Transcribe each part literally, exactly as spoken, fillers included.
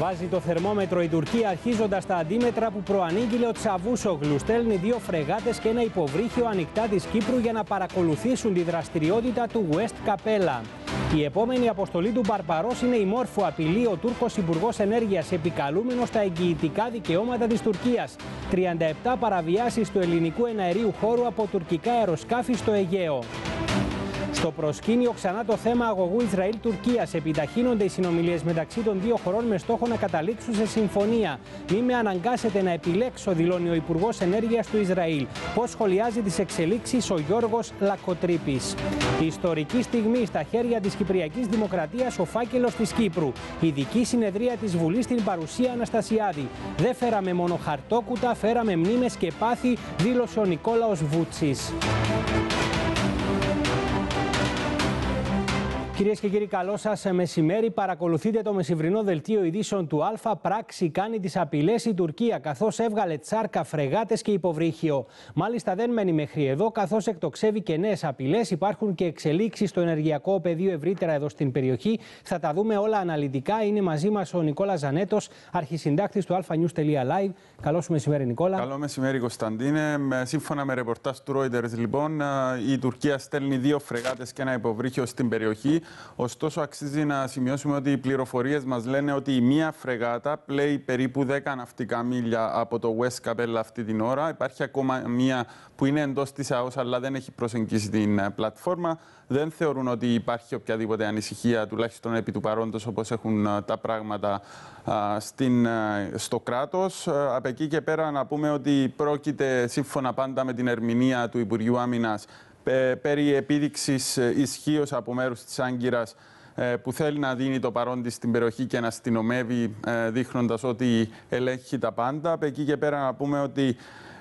Βάζει το θερμόμετρο η Τουρκία αρχίζοντας τα αντίμετρα που προανήγγειλε ο Τσαβούσογλου. Στέλνει δύο φρεγάτες και ένα υποβρύχιο ανοιχτά της Κύπρου για να παρακολουθήσουν τη δραστηριότητα του West Capella. Η επόμενη αποστολή του Μπαρμπαρός είναι η Μόρφου, απειλεί ο Τούρκος Υπουργός Ενέργειας, επικαλούμενος τα εγγυητικά δικαιώματα της Τουρκίας. τριάντα επτά παραβιάσεις του ελληνικού εναερίου χώρου από τουρκικά αεροσκάφη στο Αιγαίο. Στο προσκήνιο ξανά το θέμα αγωγού Ισραήλ-Τουρκίας. Επιταχύνονται οι συνομιλίες μεταξύ των δύο χωρών με στόχο να καταλήξουν σε συμφωνία. Μη με αναγκάσετε να επιλέξω, δηλώνει ο Υπουργός Ενέργειας του Ισραήλ. Πώς σχολιάζει τις εξελίξεις ο Γιώργος Λακοτρίπης. Ιστορική στιγμή στα χέρια της Κυπριακής Δημοκρατίας, ο φάκελος της Κύπρου. Ειδική συνεδρία της Βουλής στην παρουσία Αναστασιάδη. Δεν φέραμε μόνο χαρτόκουτα, φέραμε μνήμες και πάθη, δήλωσε ο Νικόλαος Βούτσης. Κυρίες και κύριοι, καλό σας μεσημέρι. Παρακολουθείτε το μεσημβρινό δελτίο ειδήσεων του Α. Πράξη κάνει τις απειλές η Τουρκία, καθώς έβγαλε τσάρκα, φρεγάτες και υποβρύχιο. Μάλιστα δεν μένει μέχρι εδώ, καθώς εκτοξεύει και νέες απειλές. Υπάρχουν και εξελίξεις στο ενεργειακό πεδίο ευρύτερα εδώ στην περιοχή. Θα τα δούμε όλα αναλυτικά. Είναι μαζί μας ο Νικόλας Ζανέτος, αρχισυντάκτης του alphanews.live. Καλό σου μεσημέρι, Νικόλα. Καλό μεσημέρι, Κωνσταντίνε. Σύμφωνα με ρεπορτάζ του Reuters, λοιπόν, η Τουρκία στέλνει δύο φρεγάτες και ένα υποβρύχιο στην περιοχή. Ωστόσο, αξίζει να σημειώσουμε ότι οι πληροφορίες μας λένε ότι η μία φρεγάτα πλέει περίπου δέκα ναυτικά μίλια από το West Capella αυτή την ώρα. Υπάρχει ακόμα μία που είναι εντός της ΑΟΣ, αλλά δεν έχει προσεγγίσει την πλατφόρμα. Δεν θεωρούν ότι υπάρχει οποιαδήποτε ανησυχία, τουλάχιστον επί του παρόντος, όπως έχουν τα πράγματα στην, στο κράτος. Από εκεί και πέρα να πούμε ότι πρόκειται, σύμφωνα πάντα με την ερμηνεία του Υπουργείου Άμυνας, περί επίδειξης ισχύως από μέρους της Άγκυρας, που θέλει να δίνει το παρόν της στην περιοχή και να αστυνομεύει, δείχνοντας ότι ελέγχει τα πάντα. Από εκεί και πέρα να πούμε ότι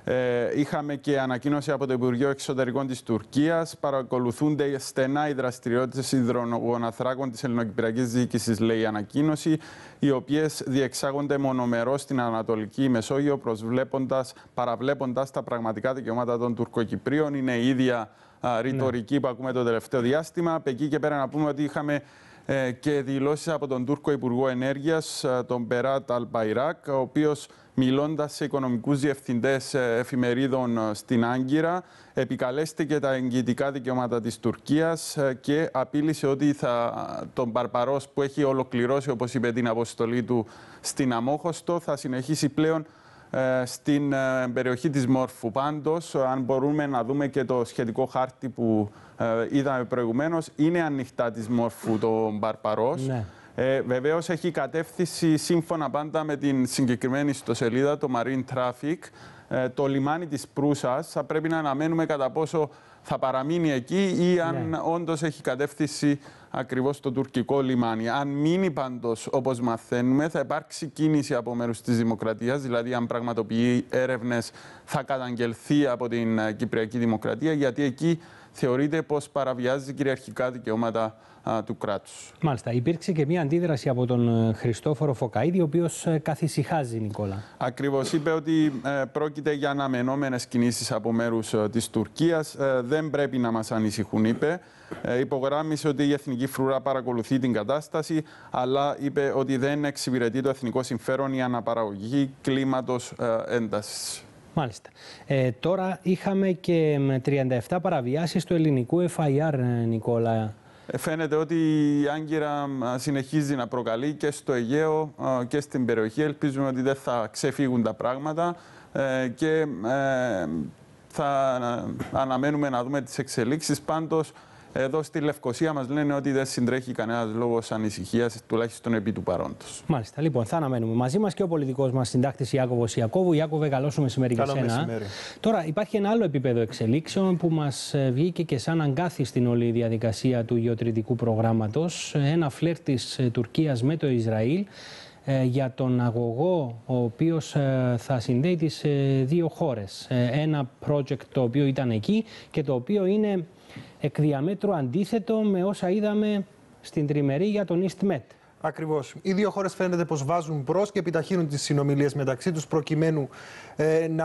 ε, είχαμε και ανακοίνωση από το Υπουργείο Εξωτερικών της Τουρκίας. Παρακολουθούνται στενά οι δραστηριότητες υδρογοναθράκων της ελληνοκυπριακής διοίκησης, λέει η ανακοίνωση, οι οποίες διεξάγονται μονομερώς στην Ανατολική Μεσόγειο, προσβλέποντας, παραβλέποντας τα πραγματικά δικαιώματα των Τουρκοκυπρίων. Είναι η ίδια α, ρητορική ναι. που ακούμε το τελευταίο διάστημα. Από εκεί και πέρα να πούμε ότι είχαμε ε, και δηλώσεις από τον Τούρκο Υπουργό Ενέργειας, τον Περάτ Αλμπαϊράκ, ο οποίος, μιλώντας σε οικονομικούς διευθυντές εφημερίδων στην Άγκυρα, επικαλέστηκε τα εγγυητικά δικαιώματα της Τουρκίας και απείλησε ότι θα, τον Μπαρμπαρός, που έχει ολοκληρώσει, όπως είπε, την αποστολή του στην Αμόχωστο, θα συνεχίσει πλέον ε, στην ε, περιοχή της Μόρφου. Πάντως, αν μπορούμε να δούμε και το σχετικό χάρτη που ε, είδαμε προηγουμένως, είναι ανοιχτά της Μόρφου το Μπαρμπαρός. Ναι. Ε, βεβαίως έχει κατεύθυνση, σύμφωνα πάντα με την συγκεκριμένη ιστοσελίδα, το Marine Traffic, ε, το λιμάνι της Προύσας. Θα πρέπει να αναμένουμε κατά πόσο θα παραμείνει εκεί ή αν ναι. όντως έχει κατεύθυνση ακριβώς στο τουρκικό λιμάνι. Αν μείνει πάντως, όπως μαθαίνουμε, θα υπάρξει κίνηση από μέρους της Δημοκρατίας, δηλαδή αν πραγματοποιεί έρευνες θα καταγγελθεί από την Κυπριακή Δημοκρατία, γιατί εκεί θεωρείται πως παραβιάζει κυριαρχικά δικαιώματα α, του κράτους. Μάλιστα. Υπήρξε και μια αντίδραση από τον Χριστόφορο Φωκαίδη, ο οποίος καθησυχάζει, Νικόλα. Ακριβώς. Είπε ότι ε, πρόκειται για αναμενόμενες κινήσεις από μέρους ε, της Τουρκίας. Ε, δεν πρέπει να μας ανησυχούν, είπε. Ε, υπογράμμισε ότι η Εθνική Φρουρά παρακολουθεί την κατάσταση, αλλά είπε ότι δεν εξυπηρετεί το εθνικό συμφέρον η αναπαραγωγή κλίματος ε, έντασης. Μάλιστα. Ε, τώρα είχαμε και τριάντα επτά παραβιάσεις του ελληνικού εφ άι αρ, Νικόλα. Ε, φαίνεται ότι η Άγκυρα συνεχίζει να προκαλεί και στο Αιγαίο και στην περιοχή. Ελπίζουμε ότι δεν θα ξεφύγουν τα πράγματα ε, και ε, θα αναμένουμε να δούμε τις εξελίξεις. Πάντως, εδώ στη Λευκοσία μας λένε ότι δεν συντρέχει κανένας λόγος ανησυχίας, τουλάχιστον επί του παρόντος. Μάλιστα. Λοιπόν, θα αναμένουμε. Μαζί μας και ο πολιτικός μας συντάκτης Ιάκωβος Ιακώβου. Ιάκωβε, καλό σου μεσημέρι για σένα. Μεσημέρι. Τώρα, υπάρχει ένα άλλο επίπεδο εξελίξεων που μας βγήκε και σαν αγκάθι στην όλη διαδικασία του γεωτρητικού προγράμματος. Ένα φλερ της Τουρκίας με το Ισραήλ για τον αγωγό, ο οποίος θα συνδέει τις δύο χώρες. Ένα project το οποίο ήταν εκεί και το οποίο είναι εκ διαμέτρου αντίθετο με όσα είδαμε στην τριμερή για τον EastMed. Ακριβώς. Οι δύο χώρες φαίνεται πως βάζουν μπρος και επιταχύνουν τις συνομιλίες μεταξύ τους προκειμένου ε, να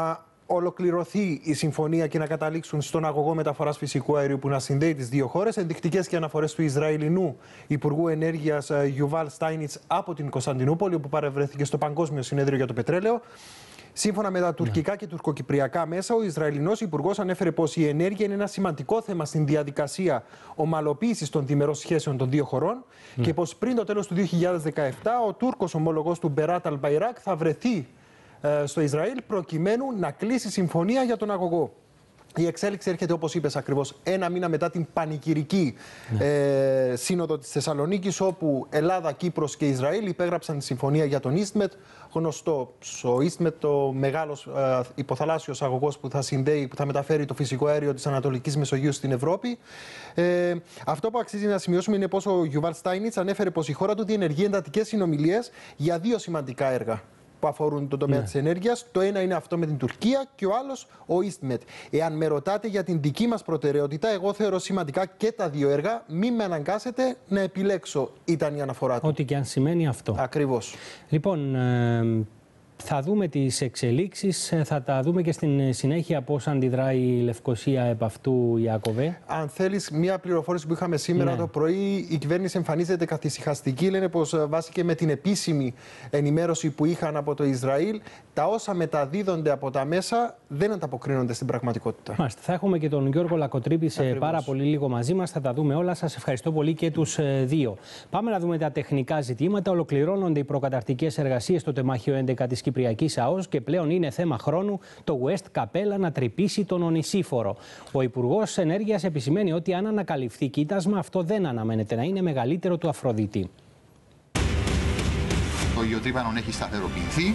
ολοκληρωθεί η συμφωνία και να καταλήξουν στον αγωγό μεταφοράς φυσικού αερίου που να συνδέει τις δύο χώρες. Ενδεικτικές και αναφορές του Ισραηλινού Υπουργού Ενέργειας Γιουβάλ Στάινιτς από την Κωνσταντινούπολη, όπου παρευρέθηκε στο Παγκόσμιο Συνέδριο για το Πετρέλαιο. Σύμφωνα με τα τουρκικά και τουρκοκυπριακά μέσα, ο Ισραηλινός Υπουργός ανέφερε πως η ενέργεια είναι ένα σημαντικό θέμα στην διαδικασία ομαλοποίησης των διμερών σχέσεων των δύο χωρών mm. και πως πριν το τέλος του δύο χιλιάδες δεκαεπτά ο Τούρκος ομολογός του Μπεράτ Αλμπαϊράκ θα βρεθεί ε, στο Ισραήλ προκειμένου να κλείσει συμφωνία για τον αγωγό. Η εξέλιξη έρχεται, όπως είπες ακριβώς, ένα μήνα μετά την πανηγυρική ναι. ε, σύνοδο της Θεσσαλονίκης, όπου Ελλάδα, Κύπρος και Ισραήλ υπέγραψαν τη συμφωνία για τον EastMed. Γνωστό, ο EastMed, το μεγάλος ε, υποθαλάσσιος αγωγός που θα συνδέει, που θα μεταφέρει το φυσικό αέριο της Ανατολικής Μεσογείου στην Ευρώπη. Ε, αυτό που αξίζει να σημειώσουμε είναι πως ο Γιουβάλ Στάινιτς ανέφερε πως η χώρα του διενεργεί εντατικές συνομιλίες για δύο σημαντικά έργα που αφορούν τον τομέα ναι. της ενέργειας. Το ένα είναι αυτό με την Τουρκία και ο άλλος ο EastMed. Εάν με ρωτάτε για την δική μας προτεραιότητα, εγώ θεωρώ σημαντικά και τα δύο έργα. Μην με αναγκάσετε να επιλέξω, ήταν η αναφορά του. Ό,τι και αν σημαίνει αυτό. Ακριβώς. Λοιπόν, ε, θα δούμε τις εξελίξεις, θα τα δούμε και στην συνέχεια πώς αντιδράει η Λευκοσία επ' αυτού, Ιάκωβε. Αν θέλεις, μία πληροφόρηση που είχαμε σήμερα ναι. το πρωί, η κυβέρνηση εμφανίζεται καθησυχαστική. Λένε πως βάσει και με την επίσημη ενημέρωση που είχαν από το Ισραήλ, τα όσα μεταδίδονται από τα μέσα δεν ανταποκρίνονται στην πραγματικότητα. Μάλιστα. Θα έχουμε και τον Γιώργο Λακοτρίπη σε Ακριβώς. πάρα πολύ λίγο μαζί μας. Θα τα δούμε όλα. Σας ευχαριστώ πολύ και τους δύο. Πάμε να δούμε τα τεχνικά ζητήματα. Ολοκληρώνονται οι προκαταρκτικές εργασίες στο τεμάχιο έντεκα της Κυπριακής ΑΟΣ και πλέον είναι θέμα χρόνου το West Capella να τρυπήσει τον ονησίφορο. Ο Υπουργός Ενέργειας επισημαίνει ότι αν ανακαλυφθεί κοίτασμα, αυτό δεν αναμένεται να είναι μεγαλύτερο του Αφροδίτη. Το γεωτρύπανο έχει σταθεροποιηθεί.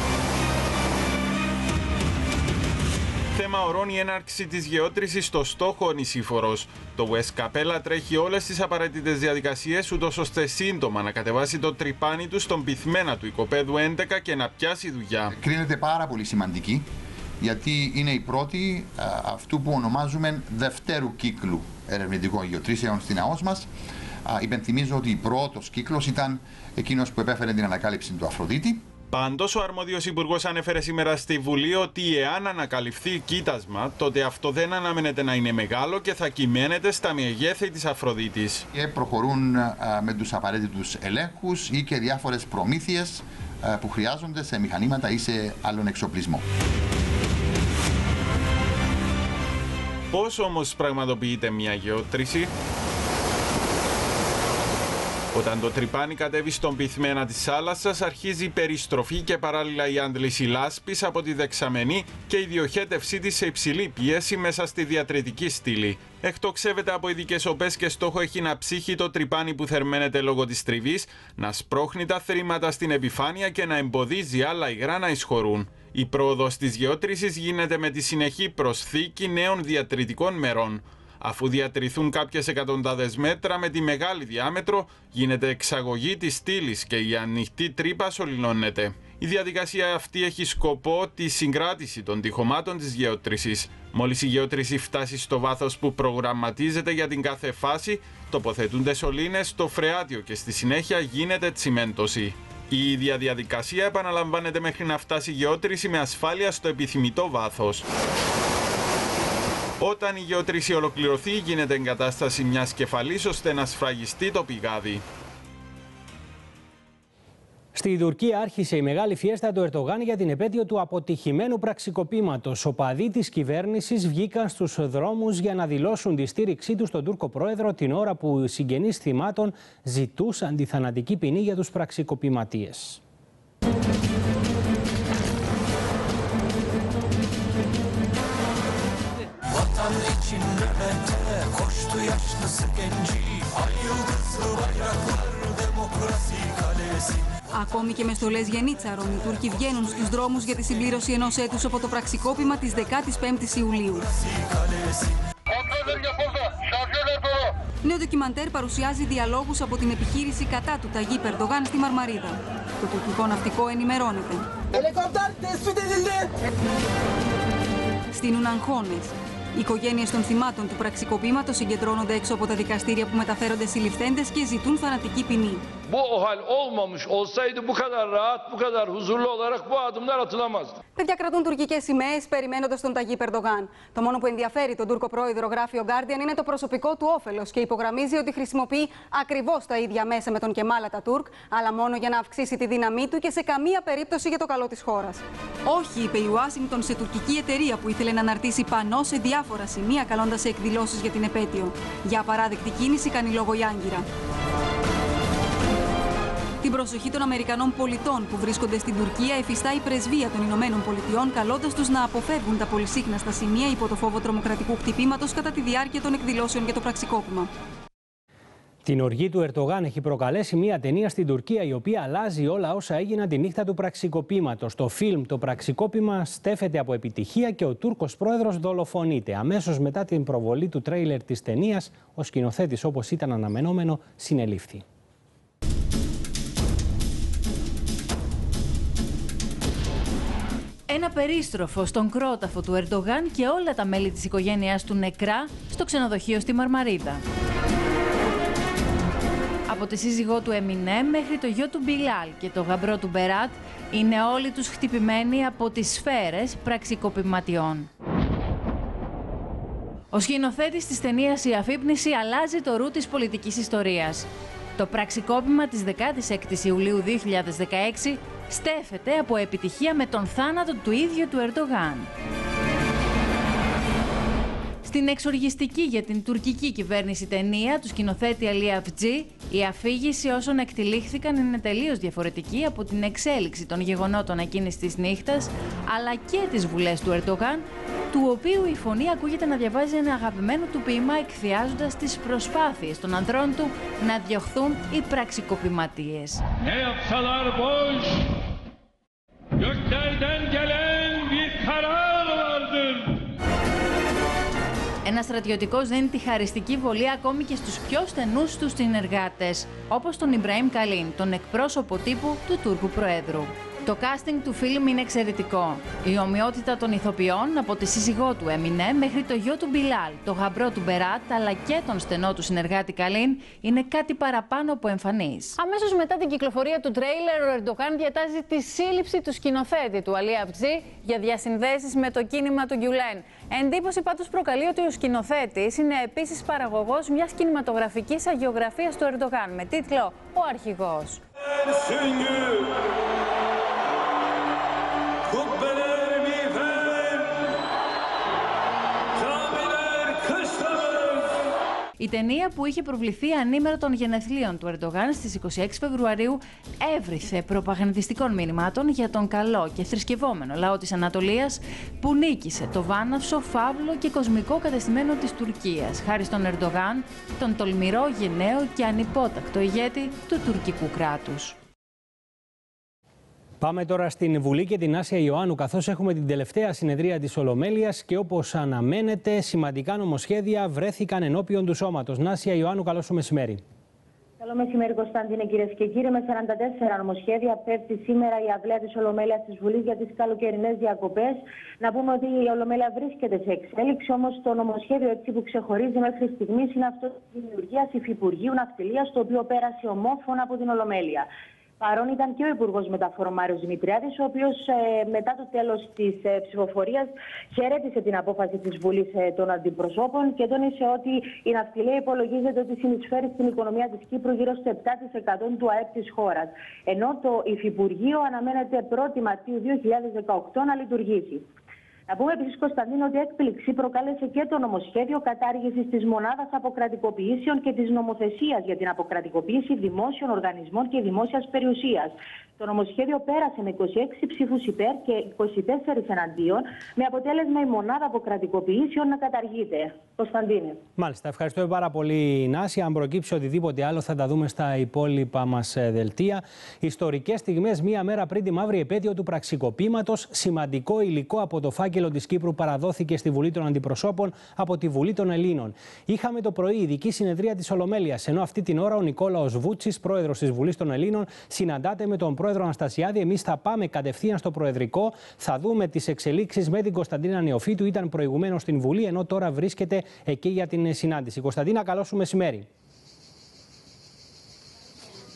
Θέμα ορών η έναρξη της γεώτρησης στο στόχο Ονησίφορος. Το West Capella τρέχει όλες τις απαραίτητες διαδικασίες, ούτως ώστε σύντομα να κατεβάσει το τρυπάνι του στον πυθμένα του οικοπαίδου έντεκα και να πιάσει δουλειά. Κρίνεται πάρα πολύ σημαντική, γιατί είναι η πρώτη α, αυτού που ονομάζουμε δευτέρου κύκλου ερευνητικών γεωτρήσεων στην ΑΟΣ μας. Α, υπενθυμίζω ότι ο πρώτος κύκλος ήταν εκείνος που επέφερε την ανακάλυψη του Αφροδίτη. Πάντως, ο αρμόδιος υπουργός ανέφερε σήμερα στη Βουλή ότι εάν ανακαλυφθεί κοίτασμα, τότε αυτό δεν αναμένεται να είναι μεγάλο και θα κυμαίνεται στα μεγέθη της Αφροδίτης. Και προχωρούν α, με τους απαραίτητους ελέγχους ή και διάφορες προμήθειες α, που χρειάζονται σε μηχανήματα ή σε άλλον εξοπλισμό. Πώς όμως πραγματοποιείται μια γεώτρηση? Όταν το τρυπάνι κατέβει στον πυθμένα της θάλασσας, αρχίζει η περιστροφή και παράλληλα η άντληση λάσπης από τη δεξαμενή και η διοχέτευσή της σε υψηλή πίεση μέσα στη διατριτική στήλη. Εκτοξεύεται από ειδικές οπές και στόχο έχει να ψύχει το τρυπάνι που θερμαίνεται λόγω της τριβής, να σπρώχνει τα θρήματα στην επιφάνεια και να εμποδίζει άλλα υγρά να εισχωρούν. Η πρόοδος της γεώτρησης γίνεται με τη συνεχή προσθήκη νέων διατριτικών μερών. Αφού διατηρηθούν κάποιες εκατοντάδες μέτρα με τη μεγάλη διάμετρο, γίνεται εξαγωγή της στήλης και η ανοιχτή τρύπα σωληνώνεται. Η διαδικασία αυτή έχει σκοπό τη συγκράτηση των τυχωμάτων της γεώτρησης. Μόλις η γεώτρηση φτάσει στο βάθος που προγραμματίζεται για την κάθε φάση, τοποθετούνται σωλήνες στο φρεάτιο και στη συνέχεια γίνεται τσιμέντωση. Η ίδια διαδικασία επαναλαμβάνεται μέχρι να φτάσει η γεώτρηση με ασφάλεια στο επιθυμητό βάθος. Όταν η γεώτρηση ολοκληρωθεί, γίνεται εγκατάσταση μιας κεφαλής ώστε να σφραγιστεί το πηγάδι. Στη Τουρκία άρχισε η μεγάλη φιέστα του Ερντογάν για την επέτειο του αποτυχημένου πραξικοπήματος. Οπαδοί της κυβέρνησης βγήκαν στους δρόμους για να δηλώσουν τη στήριξή τους στον Τούρκο πρόεδρο την ώρα που οι συγγενείς θυμάτων ζητούσαν τη θανατική ποινή για τους πραξικοπηματίες. Ακόμη και με στολές γενίτσαρων, οι Τούρκοι βγαίνουν στους δρόμους για τη συμπλήρωση ενός έτους από το πραξικόπημα της δεκάτης πέμπτης Ιουλίου. Νέο ντοκιμαντέρ παρουσιάζει διαλόγους από την επιχείρηση κατά του Ταγίπ Ερντογάν στη Μαρμαρίδα. Το τουρκικό ναυτικό ενημερώνεται. Στείνουν αγχώνες. Οι οικογένειες των θυμάτων του πραξικοπήματος συγκεντρώνονται έξω από τα δικαστήρια που μεταφέρονται συλληφθέντες και ζητούν θανατική ποινή. bu OHAL olmamış olsaydı bu kadar rahat, bu kadar huzurlu olarak bu adımlar atılamazdı. Παιδιά κρατούν τουρκικές σημαίες περιμένοντας τον Ταγί Ερντογάν. Το μόνο που ενδιαφέρει τον Τούρκο πρόεδρο, γράφει ο Guardian, είναι το προσωπικό του όφελος και υπογραμμίζει ότι χρησιμοποιεί ακριβώς τα ίδια μέσα με τον Κεμάλ Ατατούρκ, αλλά μόνο για να αυξήσει τη δύναμή του και σε καμία περίπτωση για το καλό της χώρας. Όχι, είπε η Ουάσιγκτον σε τουρκική εταιρεία που ήθελε να αναρτήσει πανό σε διάφορα σημεία, καλώντας σε εκδηλώσεις για την επέτειο. Για απαράδεκτη κίνηση κάνει λόγο η Άγκυρα. Την προσοχή των Αμερικανών πολιτών που βρίσκονται στην Τουρκία εφιστά η πρεσβεία των Ηνωμένων Πολιτειών, καλώντας τους να αποφεύγουν τα πολυσύχναστα σημεία υπό το φόβο τρομοκρατικού χτυπήματος κατά τη διάρκεια των εκδηλώσεων για το πραξικόπημα. Την οργή του Ερντογάν έχει προκαλέσει μια ταινία στην Τουρκία, η οποία αλλάζει όλα όσα έγιναν τη νύχτα του πραξικοπήματος. Το φιλμ «Το πραξικόπημα» στέφεται από επιτυχία και ο Τούρκος πρόεδρος δολοφονείται. Αμέσως μετά την προβολή του τρέιλερ της ταινίας, ο σκηνοθέτης, όπως ήταν αναμενόμενο, συνελήφθη. Ένα περίστροφο στον κρόταφο του Ερντογάν και όλα τα μέλη της οικογένειας του νεκρά στο ξενοδοχείο στη Μαρμαρίδα. Από τη σύζυγό του Εμινέμ μέχρι το γιο του Μπιλάλ και το γαμπρό του Μπεράτ είναι όλοι τους χτυπημένοι από τις σφαίρες πραξικοπηματιών. Ο σκηνοθέτης της ταινίας «Η Αφύπνιση» αλλάζει το ρου της πολιτικής ιστορίας. Το πραξικόπημα της δεκάτης έκτης Ιουλίου δύο χιλιάδες δεκαέξι στέφεται από επιτυχία με τον θάνατο του ίδιου του Ερντογάν. Στην εξοργιστική για την τουρκική κυβέρνηση ταινία του σκηνοθέτη Αλή Αφτζή, η αφήγηση όσων εκτυλίχθηκαν είναι τελείως διαφορετική από την εξέλιξη των γεγονότων εκείνης της νύχτας, αλλά και τις βουλές του Ερντογάν, του οποίου η φωνή ακούγεται να διαβάζει ένα αγαπημένο του ποίημα, εκθιάζοντας τις προσπάθειες των ανδρών του να διωχθούν οι πραξικοπηματίες. Ένα στρατιωτικός δίνει τη χαριστική βολή ακόμη και στους πιο στενούς του συνεργάτες, όπως τον Ιμπραήμ Καλίν, τον εκπρόσωπο τύπου του Τούρκου Προέδρου. Το casting του φιλμ είναι εξαιρετικό. Η ομοιότητα των ηθοποιών, από τη σύζυγό του Εμινέ μέχρι το γιο του Μπιλάλ, το γαμπρό του Μπεράτ, αλλά και τον στενό του συνεργάτη Καλίν, είναι κάτι παραπάνω από εμφανής. Αμέσως μετά την κυκλοφορία του τρέιλερ, ο Ερντογάν διατάζει τη σύλληψη του σκηνοθέτη του Αλή Αφτζή για διασυνδέσεις με το κίνημα του Γκιουλέν. Εντύπωση πάντως προκαλεί ότι ο σκηνοθέτης είναι επίσης παραγωγός μιας κινηματογραφικής αγιογραφίας του Ερντογάν με τίτλο «Ο Αρχηγός». Η ταινία, που είχε προβληθεί ανήμερα των γενεθλίων του Ερντογάν στις είκοσι έξι Φεβρουαρίου, έβριθε προπαγανδιστικών μηνυμάτων για τον καλό και θρησκευόμενο λαό της Ανατολίας, που νίκησε το βάναυσο, φαύλο και κοσμικό κατεστημένο της Τουρκίας, χάρη στον Ερντογάν, τον τολμηρό, γενναίο και ανυπότακτο ηγέτη του τουρκικού κράτους. Πάμε τώρα στην Βουλή και την Άσια Ιωάννου, καθώς έχουμε την τελευταία συνεδρία της Ολομέλειας και όπως αναμένεται, σημαντικά νομοσχέδια βρέθηκαν ενώπιον του σώματος. Νάσια Ιωάννου, καλό σου μεσημέρι. Καλό μεσημέρι, Κωνσταντίνε, κυρίες και κύριοι. Με σαράντα τέσσερα νομοσχέδια πέφτει σήμερα η αυλαία της Ολομέλειας της Βουλής για τις καλοκαιρινές διακοπές. Να πούμε ότι η Ολομέλεια βρίσκεται σε εξέλιξη, όμως το νομοσχέδιο έτσι που ξεχωρίζει μέχρι στιγμής είναι αυτό της δημιουργίας Υφυπουργείου Ναυτιλίας, το οποίο πέρασε ομόφωνα από την Ολομέλεια. Παρόν ήταν και ο Υπουργός Μεταφορών Μάριος Δημητριάδης, ο οποίος ε, μετά το τέλος της ε, ψηφοφορίας χαιρέτησε την απόφαση της Βουλής ε, των Αντιπροσώπων και τόνισε ότι η ναυτιλία υπολογίζεται ότι συνεισφέρει στην οικονομία της Κύπρου γύρω στο επτά τοις εκατό του ΑΕΠ της χώρας. Ενώ το Υφυπουργείο αναμένεται πρώτη Μαρτίου δύο χιλιάδες δεκαοκτώ να λειτουργήσει. Να πούμε επίσης, Κωνσταντίνο, ότι έκπληξη προκάλεσε και το νομοσχέδιο κατάργησης της μονάδας αποκρατικοποιήσεων και της νομοθεσίας για την αποκρατικοποίηση δημόσιων οργανισμών και δημόσιας περιουσίας. Το νομοσχέδιο πέρασε με είκοσι έξι ψήφους υπέρ και είκοσι τέσσερα εναντίον, με αποτέλεσμα η μονάδα αποκρατικοποιήσεων να καταργείται. Κωνσταντίνε. Μάλιστα, ευχαριστούμε πάρα πολύ, Νάσια. Αν προκύψει οτιδήποτε άλλο, θα τα δούμε στα υπόλοιπα μας δελτία. Ιστορικές στιγμές, μία μέρα πριν τη μαύρη επέτειο του πραξικοπήματος, σημαντικό υλικό από το φάκελο της Κύπρου παραδόθηκε στη Βουλή των Αντιπροσώπων από τη Βουλή των Ελλήνων. Είχαμε το πρωί ειδική συνεδρία της Ολομέλειας, ενώ αυτή την ώρα ο Νικόλαος Βούτσης, πρόεδρος της Βουλής των Ελλήνων, συναντάται με τον πρόεδρο Αναστασιάδη. Εμείς θα πάμε κατευθείαν στο Προεδρικό, θα δούμε τις εξελίξεις με την Κωνσταντίνα Νεοφύτου. Ήταν προηγουμένως στην Βουλή, ενώ τώρα βρίσκεται εκεί για την συνάντηση. Κωνσταντίνα, καλό σου μεσημέρι.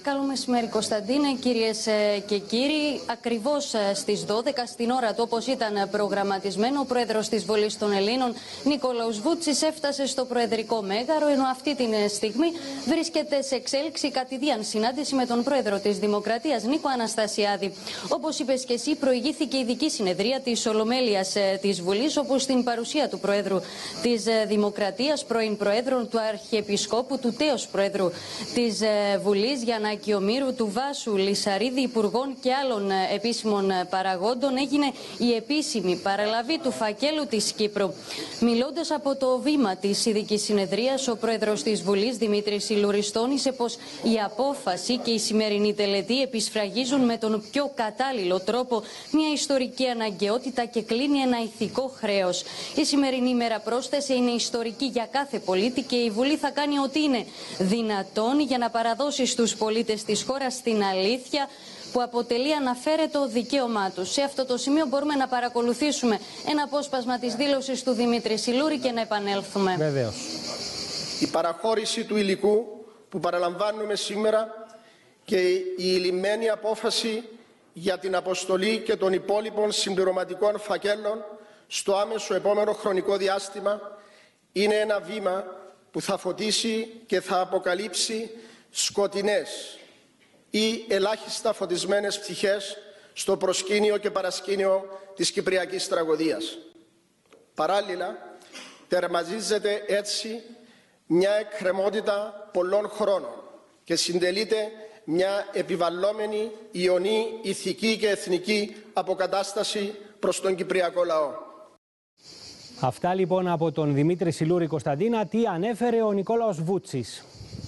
Καλό μεσημέρι, Κωνσταντίνε, κυρίες και κύριοι. Ακριβώς στις δώδεκα, στην ώρα του, όπως ήταν προγραμματισμένο, ο πρόεδρος της Βουλής των Ελλήνων, Νικόλαος Βούτσης, έφτασε στο Προεδρικό Μέγαρο, ενώ αυτή τη στιγμή βρίσκεται σε εξέλιξη κατηδίαν συνάντηση με τον πρόεδρο της Δημοκρατίας, Νίκο Αναστασιάδη. Όπως είπες και εσύ, προηγήθηκε ειδική συνεδρία της Ολομέλειας της Βουλής, όπου στην παρουσία του πρόεδρου της Δημοκρατίας, πρώην προέδρων, του Αρχιεπισκόπου, του τέος πρόεδρου της Βουλής, Γιαννάκη Ομήρου, του Βάσου Λυσαρίδη, υπουργών και άλλων επίσημων παραγόντων, έγινε η επίσημη παραλαβή του φακέλου της Κύπρου. Μιλώντας από το βήμα της ειδικής συνεδρίας, ο πρόεδρος της Βουλής, Δημήτρης Σιλούρης, τόνισε πως η απόφαση και η σημερινή τελετή επισφραγίζουν με τον πιο κατάλληλο τρόπο μια ιστορική αναγκαιότητα και κλείνει ένα ηθικό χρέος. Η σημερινή ημέρα, πρόσθεσε, είναι ιστορική για κάθε πολίτη και η Βουλή θα κάνει ό,τι είναι δυνατόν για να παραδώσει στους πολίτες της χώρας την αλήθεια που αποτελεί αναφέρετο δικαίωμά τους. Σε αυτό το σημείο μπορούμε να παρακολουθήσουμε ένα απόσπασμα της δήλωσης του Δημήτρη Σιλούρη και να επανέλθουμε. Βεβαίως. Η παραχώρηση του υλικού που παραλαμβάνουμε σήμερα και η ηλυμένη απόφαση για την αποστολή και των υπόλοιπων συμπληρωματικών φακέλων στο άμεσο επόμενο χρονικό διάστημα είναι ένα βήμα που θα φωτίσει και θα αποκαλύψει σκοτεινές ή ελάχιστα φωτισμένες πτυχές στο προσκήνιο και παρασκήνιο της κυπριακής τραγωδίας. Παράλληλα, τερματίζεται έτσι μια εκκρεμότητα πολλών χρόνων και συντελείται μια επιβαλλόμενη ιονή ηθική και εθνική αποκατάσταση προς τον κυπριακό λαό. Αυτά λοιπόν από τον Δημήτρη Σιλούρη. Κωνσταντίνα, τι ανέφερε ο Νικόλαος Βούτσης?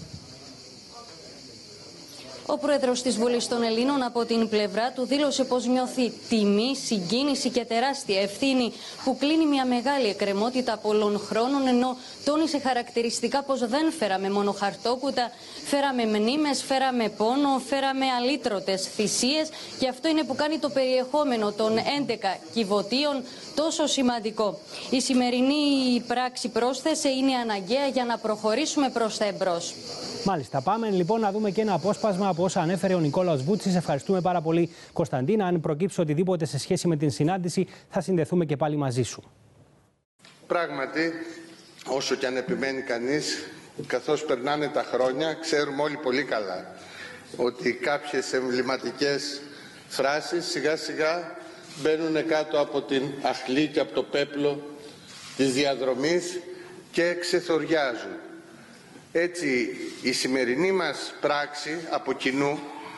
Ο πρόεδρος της Βουλής των Ελλήνων από την πλευρά του δήλωσε πως νιώθει τιμή, συγκίνηση και τεράστια ευθύνη που κλείνει μια μεγάλη εκκρεμότητα πολλών χρόνων, ενώ τόνισε χαρακτηριστικά πως δεν φέραμε μόνο χαρτόκουτα, φέραμε μνήμες, φέραμε πόνο, φέραμε αλήτρωτες θυσίες και αυτό είναι που κάνει το περιεχόμενο των έντεκα κυβωτίων τόσο σημαντικό. Η σημερινή πράξη, πρόσθεσε, είναι αναγκαία για να προχωρήσουμε προς τα εμπρός. Μάλιστα. Πάμε λοιπόν να δούμε και ένα απόσπασμα από όσα ανέφερε ο Νικόλαος Βούτσης. Ευχαριστούμε πάρα πολύ, Κωνσταντίνα. Αν προκύψει οτιδήποτε σε σχέση με την συνάντηση, θα συνδεθούμε και πάλι μαζί σου. Πράγματι, όσο και αν επιμένει κανείς, καθώς περνάνε τα χρόνια, ξέρουμε όλοι πολύ καλά ότι κάποιες εμβληματικές φράσεις σιγά σιγά μπαίνουν κάτω από την αχλή και από το πέπλο της διαδρομής και ξεθοριάζουν. Έτσι, η σημερινή μας πράξη από κοινού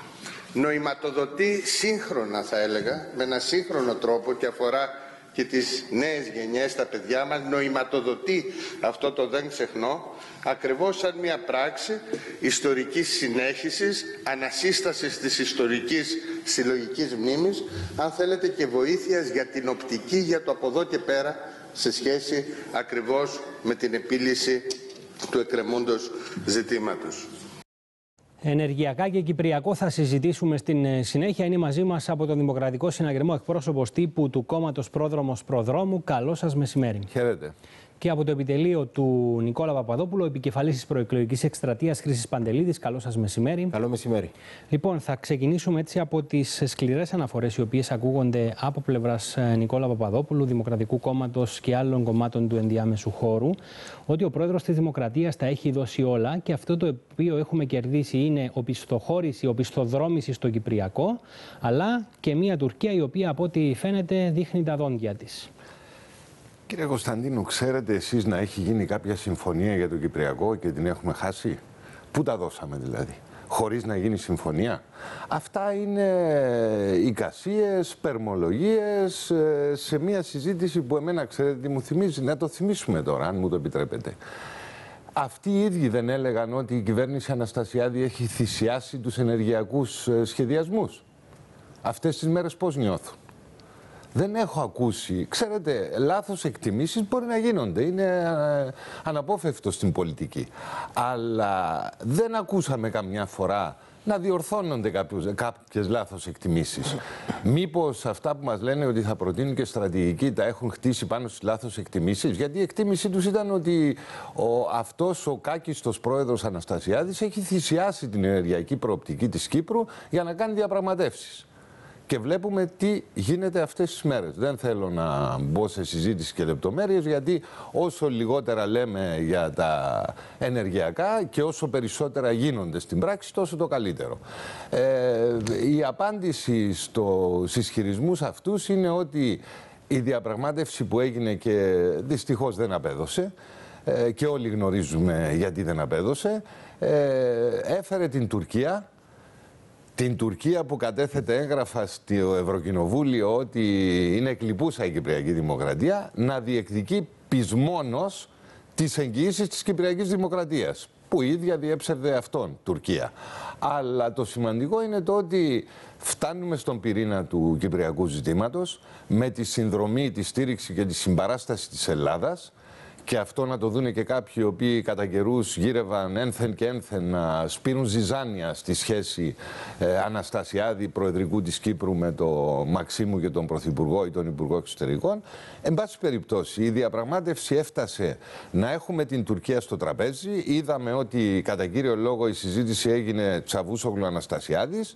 νοηματοδοτεί σύγχρονα, θα έλεγα, με ένα σύγχρονο τρόπο και αφορά και τις νέες γενιές, τα παιδιά μας, νοηματοδοτεί αυτό το δεν ξεχνώ, ακριβώς σαν μια πράξη ιστορικής συνέχισης, ανασύστασης της ιστορικής συλλογικής μνήμης, αν θέλετε, και βοήθειας για την οπτική για το από εδώ και πέρα σε σχέση ακριβώς με την επίλυση του εκκρεμούντος ζητήματος. Ενεργειακά και κυπριακό θα συζητήσουμε στην συνέχεια. Είναι μαζί μας από τον Δημοκρατικό Συναγερμό εκπρόσωπος τύπου του κόμματος Πρόδρομος Προδρόμου. Καλό σας μεσημέρι. Χαίρετε. Και από το επιτελείο του Νικόλα Παπαδόπουλου, επικεφαλής της προεκλογικής εκστρατείας Χρήσης Παντελίδης. Καλό σας μεσημέρι. Καλό μεσημέρι. Λοιπόν, θα ξεκινήσουμε έτσι από τις σκληρές αναφορές οι οποίες ακούγονται από πλευράς Νικόλα Παπαδόπουλου, Δημοκρατικού Κόμματος και άλλων κομμάτων του ενδιάμεσου χώρου, ότι ο πρόεδρος της Δημοκρατίας τα έχει δώσει όλα και αυτό το οποίο έχουμε κερδίσει είναι οπισθοχώρηση, οπισθοδρόμηση στο Κυπριακό, αλλά και μια Τουρκία η οποία από ό,τι φαίνεται δείχνει τα δόντια της. Κύριε Κωνσταντίνου, ξέρετε εσείς να έχει γίνει κάποια συμφωνία για το Κυπριακό και την έχουμε χάσει? Πού τα δώσαμε δηλαδή? Χωρίς να γίνει συμφωνία? Αυτά είναι εικασίες, περμολογίες σε μια συζήτηση που εμένα, ξέρετε τι μου θυμίζει? Να το θυμίσουμε τώρα, αν μου το επιτρέπετε. Αυτοί οι ίδιοι δεν έλεγαν ότι η κυβέρνηση Αναστασιάδη έχει θυσιάσει τους ενεργειακούς σχεδιασμούς? Αυτές τις μέρες πώς νιώθουν? Δεν έχω ακούσει. Ξέρετε, λάθος εκτιμήσεις μπορεί να γίνονται. Είναι αναπόφευκτο στην πολιτική. Αλλά δεν ακούσαμε καμιά φορά να διορθώνονται κάποιες λάθος εκτιμήσεις. Μήπως αυτά που μας λένε ότι θα προτείνουν και στρατηγική τα έχουν χτίσει πάνω στις λάθος εκτιμήσεις? Γιατί η εκτίμησή τους ήταν ότι ο, αυτός ο κάκιστος πρόεδρος Αναστασιάδης έχει θυσιάσει την ενεργειακή προοπτική της Κύπρου για να κάνει διαπραγματεύσεις. Και βλέπουμε τι γίνεται αυτές τις μέρες. Δεν θέλω να μπω σε συζήτηση και λεπτομέρειες, γιατί όσο λιγότερα λέμε για τα ενεργειακά και όσο περισσότερα γίνονται στην πράξη, τόσο το καλύτερο. Ε, η απάντηση στους ισχυρισμούς αυτούς είναι ότι η διαπραγμάτευση που έγινε και δυστυχώς δεν απέδωσε, ε, και όλοι γνωρίζουμε γιατί δεν απέδωσε, ε, έφερε την Τουρκία, την Τουρκία που κατέθετε έγγραφα στο Ευρωκοινοβούλιο ότι είναι εκλειπούσα η Κυπριακή Δημοκρατία, να διεκδικεί πεισμόνως τις εγγυήσεις της Κυπριακής Δημοκρατίας, που η ίδια διέψευδε αυτόν, Τουρκία. Αλλά το σημαντικό είναι το ότι φτάνουμε στον πυρήνα του κυπριακού ζητήματος με τη συνδρομή, τη στήριξη και τη συμπαράσταση της Ελλάδας. Και αυτό να το δούνε και κάποιοι οι οποίοι κατά καιρούς γύρευαν ένθεν και ένθεν να σπείρουν ζυζάνια στη σχέση ε, Αναστασιάδη, Προεδρικού της Κύπρου, με τον Μαξίμου και τον Πρωθυπουργό ή τον Υπουργό Εξωτερικών. Εν πάση περιπτώσει, η διαπραγμάτευση έφτασε να έχουμε την Τουρκία στο τραπέζι. Είδαμε ότι κατά κύριο λόγο η συζήτηση έγινε Τσαβούσογλου Αναστασιάδης.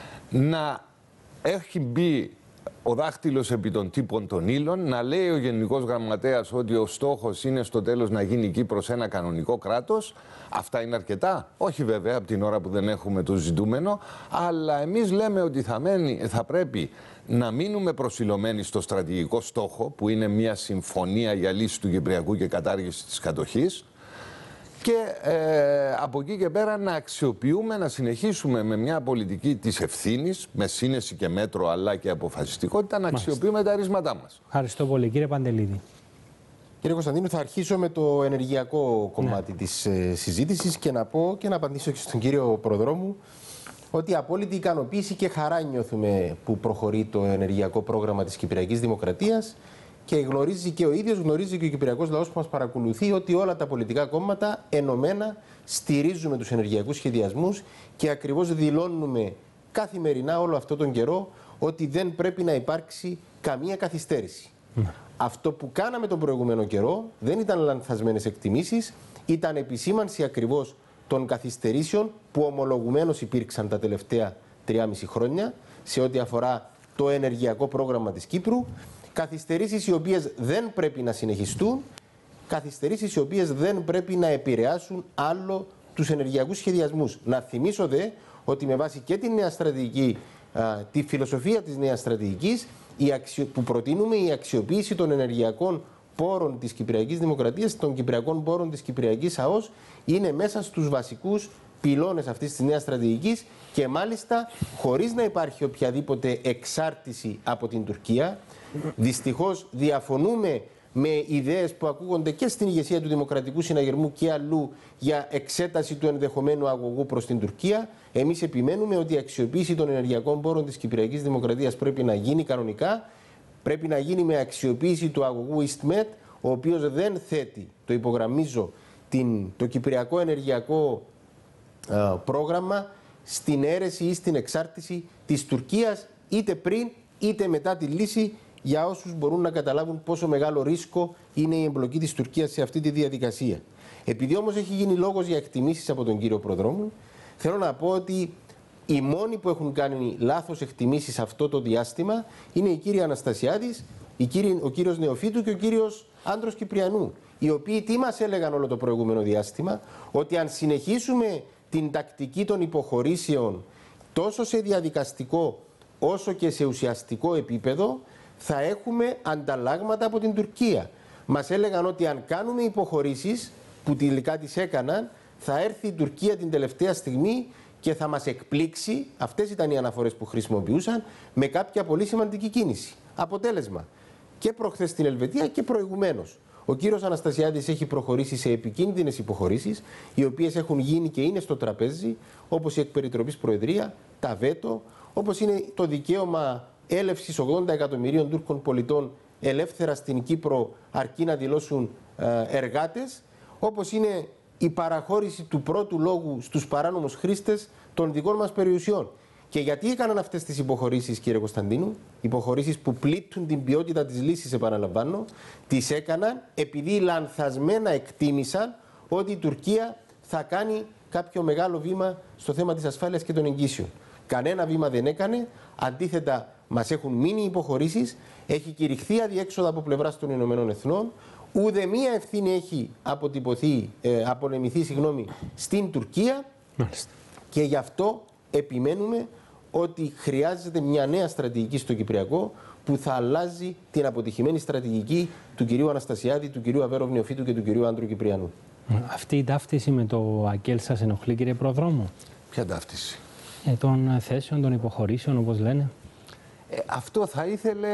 Να έχει μπει ο δάχτυλος επί των τύπων των ύλων, να λέει ο Γενικός Γραμματέας ότι ο στόχος είναι στο τέλος να γίνει η Κύπρος ένα κανονικό κράτος. Αυτά είναι αρκετά? Όχι βέβαια, από την ώρα που δεν έχουμε το ζητούμενο, αλλά εμείς λέμε ότι θα, μένει, θα πρέπει να μείνουμε προσιλωμένοι στο στρατηγικό στόχο, που είναι μια συμφωνία για λύση του Κυπριακού και κατάργηση της κατοχής. Και ε, από εκεί και πέρα να αξιοποιούμε, να συνεχίσουμε με μια πολιτική της ευθύνης, με σύνεση και μέτρο αλλά και αποφασιστικότητα, να αξιοποιούμε Μάλιστα. τα ρίσματά μας. Ευχαριστώ πολύ. Κύριε Παντελίδη. Κύριε Κωνσταντίνου, θα αρχίσω με το ενεργειακό κομμάτι ναι. της ε, συζήτησης και να πω και να απαντήσω και στον κύριο Προδρόμου ότι απόλυτη ικανοποίηση και χαρά νιώθουμε που προχωρεί το ενεργειακό πρόγραμμα της Κυπριακής Δημοκρατίας. Και γνωρίζει και ο ίδιος, γνωρίζει και ο κυπριακός λαός που μας παρακολουθεί, ότι όλα τα πολιτικά κόμματα ενωμένα στηρίζουμε τους ενεργειακούς σχεδιασμούς και ακριβώς δηλώνουμε καθημερινά όλο αυτόν τον καιρό ότι δεν πρέπει να υπάρξει καμία καθυστέρηση. Mm. Αυτό που κάναμε τον προηγούμενο καιρό δεν ήταν λανθασμένες εκτιμήσεις, ήταν επισήμανση ακριβώς των καθυστερήσεων που ομολογουμένως υπήρξαν τα τελευταία τριάμιση χρόνια σε ό,τι αφορά το ενεργειακό πρόγραμμα της Κύπρου. Καθυστερήσεις οι οποίες δεν πρέπει να συνεχιστούν, καθυστερήσεις οι οποίες δεν πρέπει να επηρεάσουν άλλο τους ενεργειακούς σχεδιασμούς. Να θυμίσω δε ότι με βάση και τη νέα στρατηγική, α, τη φιλοσοφία της νέας στρατηγικής η αξιο... που προτείνουμε, η αξιοποίηση των ενεργειακών πόρων της Κυπριακής Δημοκρατίας, των Κυπριακών πόρων της Κυπριακής ΑΟΣ, είναι μέσα στους βασικούς πυλώνες αυτής της νέας στρατηγικής και μάλιστα χωρίς να υπάρχει οποιαδήποτε εξάρτηση από την Τουρκία. Δυστυχώς διαφωνούμε με ιδέες που ακούγονται και στην ηγεσία του Δημοκρατικού Συναγερμού και αλλού για εξέταση του ενδεχομένου αγωγού προς την Τουρκία. Εμείς επιμένουμε ότι η αξιοποίηση των ενεργειακών πόρων της Κυπριακής Δημοκρατίας πρέπει να γίνει κανονικά, πρέπει να γίνει με αξιοποίηση του αγωγού EastMed, ο οποίος δεν θέτει, το υπογραμμίζω, την, το κυπριακό ενεργειακό α, πρόγραμμα στην αίρεση ή στην εξάρτηση της Τουρκίας, είτε πριν είτε μετά τη λύση, για όσους μπορούν να καταλάβουν πόσο μεγάλο ρίσκο είναι η εμπλοκή της Τουρκίας σε αυτή τη διαδικασία. Επειδή όμως έχει γίνει λόγος για εκτιμήσεις από τον κύριο Προδρόμου, θέλω να πω ότι οι μόνοι που έχουν κάνει λάθος εκτιμήσεις αυτό το διάστημα είναι η κύρια Αναστασιάδης, η κύρι, ο κύριος Νεοφύτου και ο κύριος Άντρος Κυπριανού, οι οποίοι τι μας έλεγαν όλο το προηγούμενο διάστημα, ότι αν συνεχίσουμε την τακτική των υποχωρήσεων τόσο σε διαδικαστικό όσο και σε ουσιαστικό επίπεδο, θα έχουμε ανταλλάγματα από την Τουρκία. Μας έλεγαν ότι αν κάνουμε υποχωρήσεις, που τελικά τις έκαναν, θα έρθει η Τουρκία την τελευταία στιγμή και θα μας εκπλήξει, αυτές ήταν οι αναφορές που χρησιμοποιούσαν, με κάποια πολύ σημαντική κίνηση. Αποτέλεσμα, και προχθές στην Ελβετία και προηγουμένως. Ο κύριος Αναστασιάδης έχει προχωρήσει σε επικίνδυνες υποχωρήσεις, οι οποίες έχουν γίνει και είναι στο τραπέζι, όπως η εκπεριτροπής Προεδρία, τα βέτο, όπως είναι το δικαίωμα έλευσης ογδόντα εκατομμυρίων Τούρκων πολιτών ελεύθερα στην Κύπρο, αρκεί να δηλώσουν εργάτες, όπως είναι η παραχώρηση του πρώτου λόγου στους παράνομους χρήστες των δικών μας περιουσιών. Και γιατί έκαναν αυτές τις υποχωρήσεις, κύριε Κωνσταντίνου, υποχωρήσεις που πλήττουν την ποιότητα της λύσης, επαναλαμβάνω, τις έκαναν επειδή λανθασμένα εκτίμησαν ότι η Τουρκία θα κάνει κάποιο μεγάλο βήμα στο θέμα της ασφάλειας και των εγγύσεων. Κανένα βήμα δεν έκανε, αντίθετα μας έχουν μείνει υποχωρήσεις, έχει κηρυχθεί αδιέξοδο από πλευράς των Ηνωμένων Εθνών, ούτε μία ευθύνη έχει αποτυπωθεί, ε, απονεμηθεί συγγνώμη, στην Τουρκία. Μάλιστα. Και γι' αυτό επιμένουμε ότι χρειάζεται μια νέα στρατηγική στο Κυπριακό που θα αλλάζει την αποτυχημένη στρατηγική του κυρίου Αναστασιάδη, του κυρίου Αβέροφ Νεοφύτου και του κυρίου Άντρου Κυπριανού. Αυτή η ταύτιση με το ΑΚΕΛ σας ενοχλεί, κύριε Προδρόμου? Ποια ταύτιση? Ε, των θέσεων, των υποχωρήσεων, όπως λένε. Ε, αυτό θα ήθελε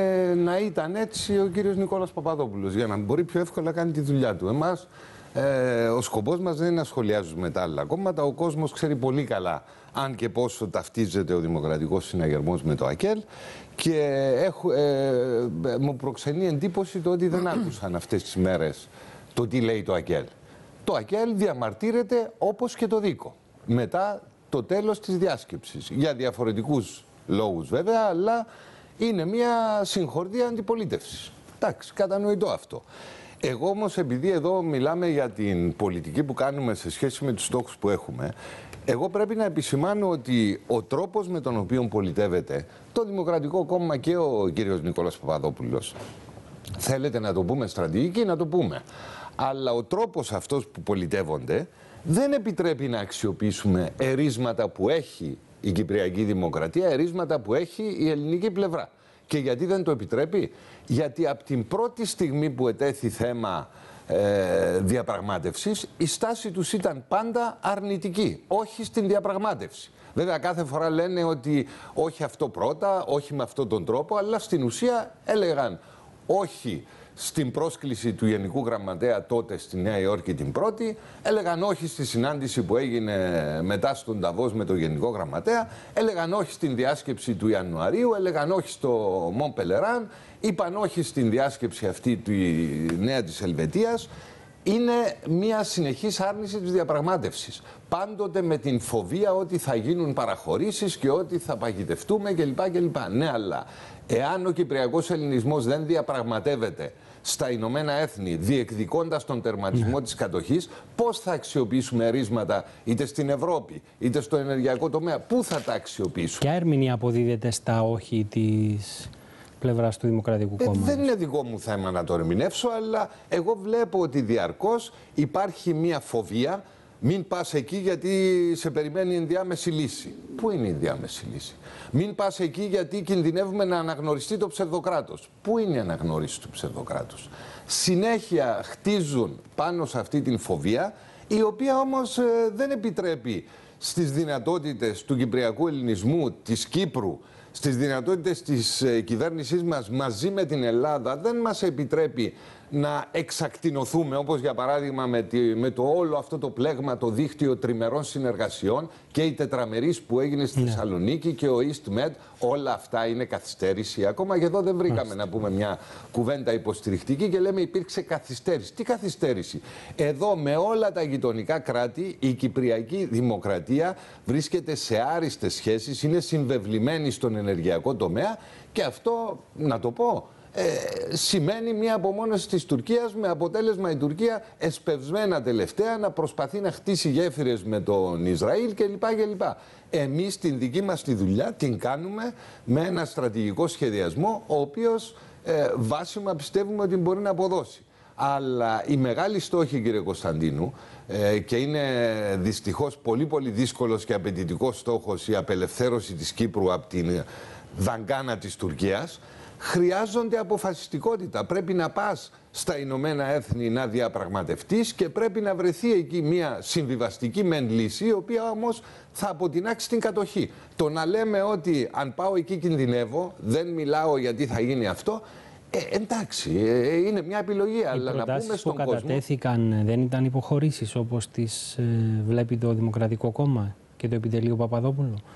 να ήταν έτσι ο κύριος Νικόλας Παπαδόπουλος, για να μπορεί πιο εύκολα να κάνει τη δουλειά του. Εμάς, ε, ο σκοπός μας δεν είναι να σχολιάζουμε τα άλλα κόμματα. Ο κόσμος ξέρει πολύ καλά αν και πόσο ταυτίζεται ο Δημοκρατικός Συναγερμός με το ΑΚΕΛ, και έχω, ε, μου προξενεί εντύπωση το ότι δεν άκουσαν αυτές τις μέρες το τι λέει το ΑΚΕΛ. Το ΑΚΕΛ διαμαρτύρεται όπως και το ΔΙΚΟ μετά το τέλος της διάσκεψης, για διαφορετικούς λόγους βέβαια, αλλά είναι μια συγχορδία αντιπολίτευσης. Εντάξει, κατανοητό αυτό. Εγώ όμως, επειδή εδώ μιλάμε για την πολιτική που κάνουμε σε σχέση με τους στόχους που έχουμε, εγώ πρέπει να επισημάνω ότι ο τρόπος με τον οποίο πολιτεύεται το Δημοκρατικό Κόμμα και ο κύριος Νικόλας Παπαδόπουλος, θέλετε να το πούμε στρατηγική, να το πούμε, αλλά ο τρόπος αυτός που πολιτεύονται δεν επιτρέπει να αξιοποιήσουμε ερίσματα που έχει η Κυπριακή Δημοκρατία, ερίσματα που έχει η ελληνική πλευρά. Και γιατί δεν το επιτρέπει? Γιατί από την πρώτη στιγμή που ετέθη θέμα ε, διαπραγμάτευσης, η στάση τους ήταν πάντα αρνητική, όχι στην διαπραγμάτευση. Βέβαια κάθε φορά λένε ότι όχι αυτό πρώτα, όχι με αυτόν τον τρόπο, αλλά στην ουσία έλεγαν όχι στην πρόσκληση του Γενικού Γραμματέα τότε στη Νέα Υόρκη την πρώτη, έλεγαν όχι στη συνάντηση που έγινε μετά στον Νταβός με τον Γενικό Γραμματέα, έλεγαν όχι στην διάσκεψη του Ιανουαρίου, έλεγαν όχι στο Μont-Pelerin, είπαν όχι στην διάσκεψη αυτή του Νέα της Ελβετίας. Είναι μια συνεχής άρνηση της διαπραγμάτευσης. Πάντοτε με την φοβία ότι θα γίνουν παραχωρήσεις και ότι θα παγιδευτούμε κλπ. κλπ. Ναι, αλλά εάν ο Κυπριακός Ελληνισμός δεν διαπραγματεύεται στα Ηνωμένα Έθνη, διεκδικώντας τον τερματισμό ναι. της κατοχής, πώς θα αξιοποιήσουμε ερίσματα είτε στην Ευρώπη είτε στο ενεργειακό τομέα? Πού θα τα αξιοποιήσουμε? Ποια ερμηνεία αποδίδεται στα όχι της πλευράς του Δημοκρατικού ε, Κόμματος? Δεν είναι δικό μου θέμα να το ερμηνεύσω, αλλά εγώ βλέπω ότι διαρκώς υπάρχει μια φοβία. Μην πας εκεί γιατί σε περιμένει η ενδιάμεση λύση. Πού είναι η ενδιάμεση λύση? Μην πας εκεί γιατί κινδυνεύουμε να αναγνωριστεί το ψευδοκράτος. Πού είναι η αναγνώριση του ψευδοκράτους? Συνέχεια χτίζουν πάνω σε αυτή την φοβία, η οποία όμως ε, δεν επιτρέπει στις δυνατότητες του κυπριακού ελληνισμού, της Κύπρου, στις δυνατότητες της ε, κυβέρνησής μας μαζί με την Ελλάδα, δεν μας επιτρέπει να εξακτηνωθούμε, όπως για παράδειγμα με, τη, με το όλο αυτό το πλέγμα, το δίκτυο τριμερών συνεργασιών και η τετραμερής που έγινε στη ναι. Θεσσαλονίκη και ο EastMed, όλα αυτά είναι καθυστέρηση. Ακόμα και εδώ δεν βρήκαμε Μάλιστα. να πούμε μια κουβέντα υποστηρικτική και λέμε υπήρξε καθυστέρηση. Τι καθυστέρηση? Εδώ με όλα τα γειτονικά κράτη η Κυπριακή Δημοκρατία βρίσκεται σε άριστες σχέσεις, είναι συμβεβλημένη στον ενεργειακό τομέα και αυτό, να το πω, Ε, σημαίνει μια απομόνωση της Τουρκίας, με αποτέλεσμα η Τουρκία εσπευσμένα τελευταία να προσπαθεί να χτίσει γέφυρες με τον Ισραήλ κλπ. κλπ. Εμείς την δική μας τη δουλειά την κάνουμε με ένα στρατηγικό σχεδιασμό, ο οποίος ε, βάσιμα πιστεύουμε ότι μπορεί να αποδώσει. Αλλά η μεγάλη στόχη, κύριε Κωνσταντίνου, ε, και είναι δυστυχώς πολύ πολύ δύσκολος και απαιτητικός στόχος, η απελευθέρωση της Κύπρου από την δαγκάνα της Τουρκίας, χρειάζονται αποφασιστικότητα. Πρέπει να πας στα Ηνωμένα Έθνη να διαπραγματευτείς και πρέπει να βρεθεί εκεί μια συμβιβαστική μεν λύση, η οποία όμως θα αποτινάξει την κατοχή. Το να λέμε ότι αν πάω εκεί κινδυνεύω, δεν μιλάω γιατί θα γίνει αυτό, ε, εντάξει, ε, είναι μια επιλογή. Οι αλλά να πούμε στον που κατατέθηκαν κόσμο... δεν ήταν υποχωρήσεις όπως τις ε, βλέπει το Δημοκρατικό Κόμμα και το επιτελείο Παπαδόπουλο?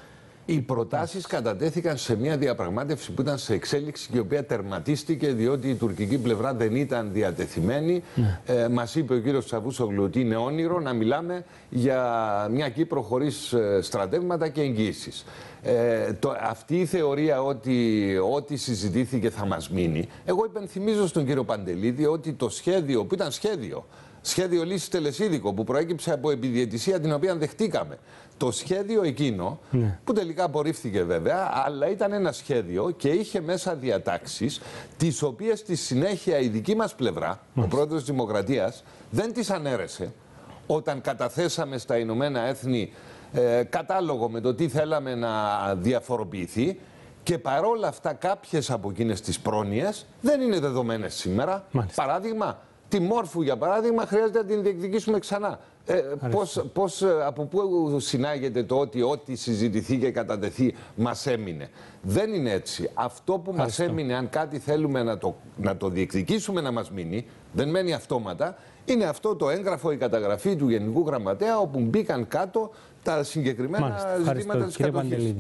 Οι προτάσεις κατατέθηκαν σε μια διαπραγμάτευση που ήταν σε εξέλιξη και η οποία τερματίστηκε διότι η τουρκική πλευρά δεν ήταν διατεθειμένη. Ναι. Ε, μας είπε ο κύριος Τσαβούσογλου ότι είναι όνειρο να μιλάμε για μια Κύπρο χωρίς στρατεύματα και εγγύησεις. Ε, το, αυτή η θεωρία ότι ό,τι συζητήθηκε θα μας μείνει. Εγώ υπενθυμίζω στον κύριο Παντελίδη ότι το σχέδιο που ήταν σχέδιο, σχέδιο λύσης τελεσίδικο που προέκυψε από επιδιαιτησία την οποία δεχτήκαμε. Το σχέδιο εκείνο, ναι. που τελικά απορρίφθηκε βέβαια, αλλά ήταν ένα σχέδιο και είχε μέσα διατάξεις τις οποίες στη συνέχεια η δική μας πλευρά, mm. ο πρόεδρος της Δημοκρατίας, δεν τις ανέρεσε όταν καταθέσαμε στα Ηνωμένα Έθνη ε, κατάλογο με το τι θέλαμε να διαφοροποιηθεί και παρόλα αυτά κάποιες από εκείνες τις πρόνοιες δεν είναι δεδομένες σήμερα. Μάλιστα. Παράδειγμα, τη Μόρφου για παράδειγμα χρειάζεται να την διεκδικήσουμε ξανά. Ε, πώς, πώς, από πού συνάγεται το ότι ό,τι συζητηθεί και κατατεθεί μας έμεινε. Δεν είναι έτσι. Αυτό που μας έμεινε, αν κάτι θέλουμε να το, να το διεκδικήσουμε να μας μείνει, δεν μένει αυτόματα, είναι αυτό το έγγραφο, η καταγραφή του Γενικού Γραμματέα, όπου μπήκαν κάτω τα συγκεκριμένα Μάλιστα. ζητήματα της κατοχής.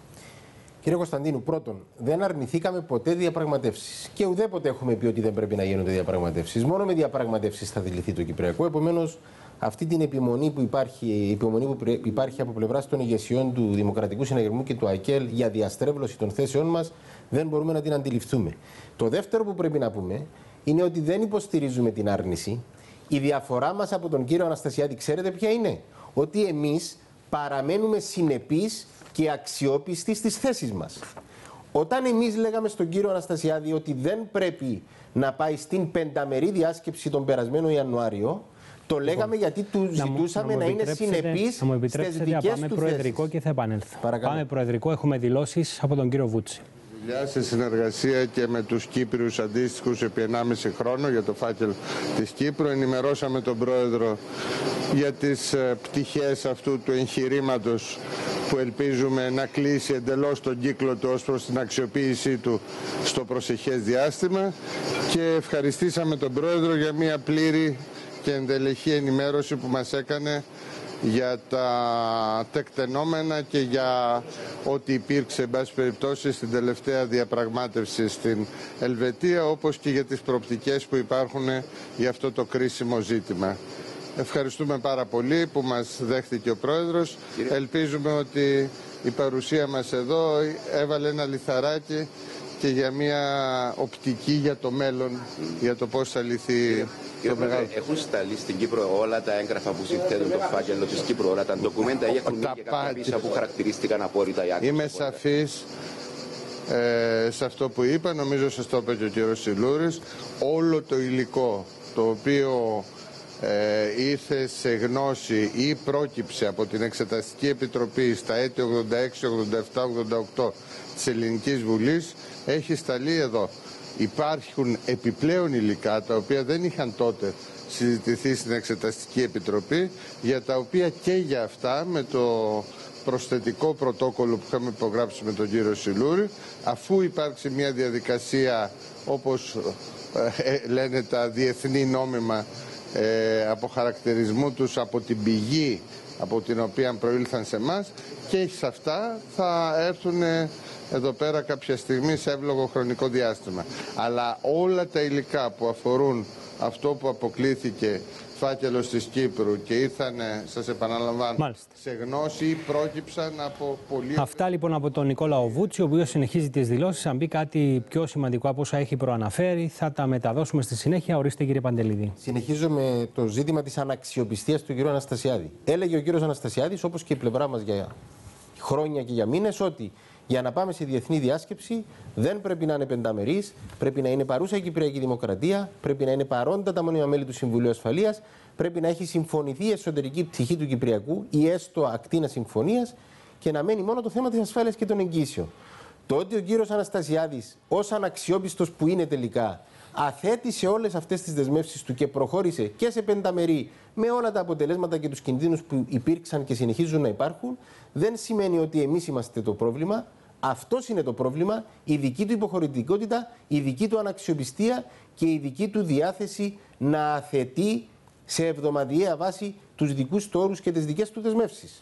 Κύριε Κωνσταντίνου, πρώτον, δεν αρνηθήκαμε ποτέ διαπραγματεύσεις. Και ουδέποτε έχουμε πει ότι δεν πρέπει να γίνονται διαπραγματεύσεις. Μόνο με διαπραγματεύσεις θα δηληθεί το Κυπριακό. Επομένως, αυτή την επιμονή που υπάρχει, η επιμονή που υπάρχει από πλευράς των ηγεσιών του Δημοκρατικού Συναγερμού και του ΑΚΕΛ για διαστρέβλωση των θέσεών μας, δεν μπορούμε να την αντιληφθούμε. Το δεύτερο που πρέπει να πούμε είναι ότι δεν υποστηρίζουμε την άρνηση. Η διαφορά μας από τον κύριο Αναστασιάδη, ξέρετε ποια είναι? Ότι εμείς παραμένουμε συνεπείς και αξιόπιστοι στις θέσεις μας. Όταν εμείς λέγαμε στον κύριο Αναστασιάδη ότι δεν πρέπει να πάει στην πενταμερή διάσκεψη τον περασμένο Ιανουάριο, το λέγαμε γιατί του ζητούσαμε να, να, να είναι συνεπείς στις δικές πάμε του προεδρικό θέσεις. Και θα επανέλθω. Παρακαλώ. Πάμε προεδρικό, έχουμε δηλώσεις από τον κύριο Βούτση. Δουλειά σε συνεργασία και με τους Κύπριους αντίστοιχους επί ενάμιση χρόνο για το φάκελο της Κύπρου. Ενημερώσαμε τον Πρόεδρο για τις πτυχές αυτού του εγχειρήματος που ελπίζουμε να κλείσει εντελώς τον κύκλο του ως προς την αξιοποίησή του στο προσεχές διάστημα και ευχαριστήσαμε τον Πρόεδρο για μια πλήρη και εντελεχή ενημέρωση που μας έκανε για τα τεκτενόμενα και για ό,τι υπήρξε εν πάση περιπτώσει στην τελευταία διαπραγμάτευση στην Ελβετία, όπως και για τις προοπτικές που υπάρχουν για αυτό το κρίσιμο ζήτημα. Ευχαριστούμε πάρα πολύ που μας δέχτηκε ο Πρόεδρος. Ελπίζουμε ότι η παρουσία μας εδώ έβαλε ένα λιθαράκι και για μια οπτική για το μέλλον, για το πώς θα λυθεί. Κύριε Πρόεδρε, έχουν σταλεί στην Κύπρο όλα τα έγγραφα που συνθέτουν το φάκελο της Κύπρου, όλα τα ντοκουμέντα ή έχουν μείνει και κάποια πίσω που χαρακτηρίστηκαν απόρριτα οι άκρες? Είμαι σαφής ε, σε αυτό που είπα, νομίζω σας το είπε και ο κύριος Σιλούρης. Όλο το υλικό το οποίο ε, ήρθε σε γνώση ή πρόκυψε από την Εξεταστική Επιτροπή στα έτη ογδόντα έξι, ογδόντα επτά, ογδόντα οκτώ της Ελληνικής Βουλής έχει σταλεί εδώ. Υπάρχουν επιπλέον υλικά τα οποία δεν είχαν τότε συζητηθεί στην Εξεταστική Επιτροπή, για τα οποία και για αυτά με το προσθετικό πρωτόκολλο που είχαμε υπογράψει με τον κύριο Σιλούρη, αφού υπάρξει μια διαδικασία όπως ε, λένε τα διεθνή νόμιμα ε, αποχαρακτηρισμού τους από την πηγή από την οποία προήλθαν σε εμάς, και σε αυτά θα έρθουν εδώ πέρα κάποια στιγμή σε εύλογο χρονικό διάστημα. Αλλά όλα τα υλικά που αφορούν αυτό που αποκλήθηκε φάκελος της Κύπρου και ήρθανε, σας επαναλαμβάνω, Μάλιστα. σε γνώση ή πρόκυψαν από πολύ... Αυτά λοιπόν από τον Νικόλαο Βούτση, ο οποίος συνεχίζει τις δηλώσεις. Αν μπει κάτι πιο σημαντικό από όσα έχει προαναφέρει, θα τα μεταδώσουμε στη συνέχεια. Ορίστε, κύριε Παντελίδη. Συνεχίζω με το ζήτημα της αναξιοπιστίας του κύριου Αναστασιάδη. Έλεγε ο κύριος Αναστασιάδης, όπως και η πλευρά μας για χρόνια και για μήνες, ότι για να πάμε σε διεθνή διάσκεψη δεν πρέπει να είναι πενταμερής, πρέπει να είναι παρούσα η Κυπριακή Δημοκρατία, πρέπει να είναι παρόντα τα μόνιμα μέλη του Συμβουλίου Ασφαλείας, πρέπει να έχει συμφωνηθεί η εσωτερική πτυχή του Κυπριακού ή έστω ακτίνα συμφωνίας και να μένει μόνο το θέμα της ασφάλειας και των εγγύσεων. Το ότι ο κύριος Αναστασιάδης, ως αναξιόπιστος που είναι τελικά, αθέτησε όλες αυτές τις δεσμεύσεις του και προχώρησε και σε πενταμερή με όλα τα αποτελέσματα και τους κινδύνους που υπήρξαν και συνεχίζουν να υπάρχουν, δεν σημαίνει ότι εμείς είμαστε το πρόβλημα. Αυτός είναι το πρόβλημα, η δική του υποχωρητικότητα, η δική του αναξιοπιστία και η δική του διάθεση να αθετεί σε εβδομαδιαία βάση τους δικούς του όρους και τις δικές του δεσμεύσεις.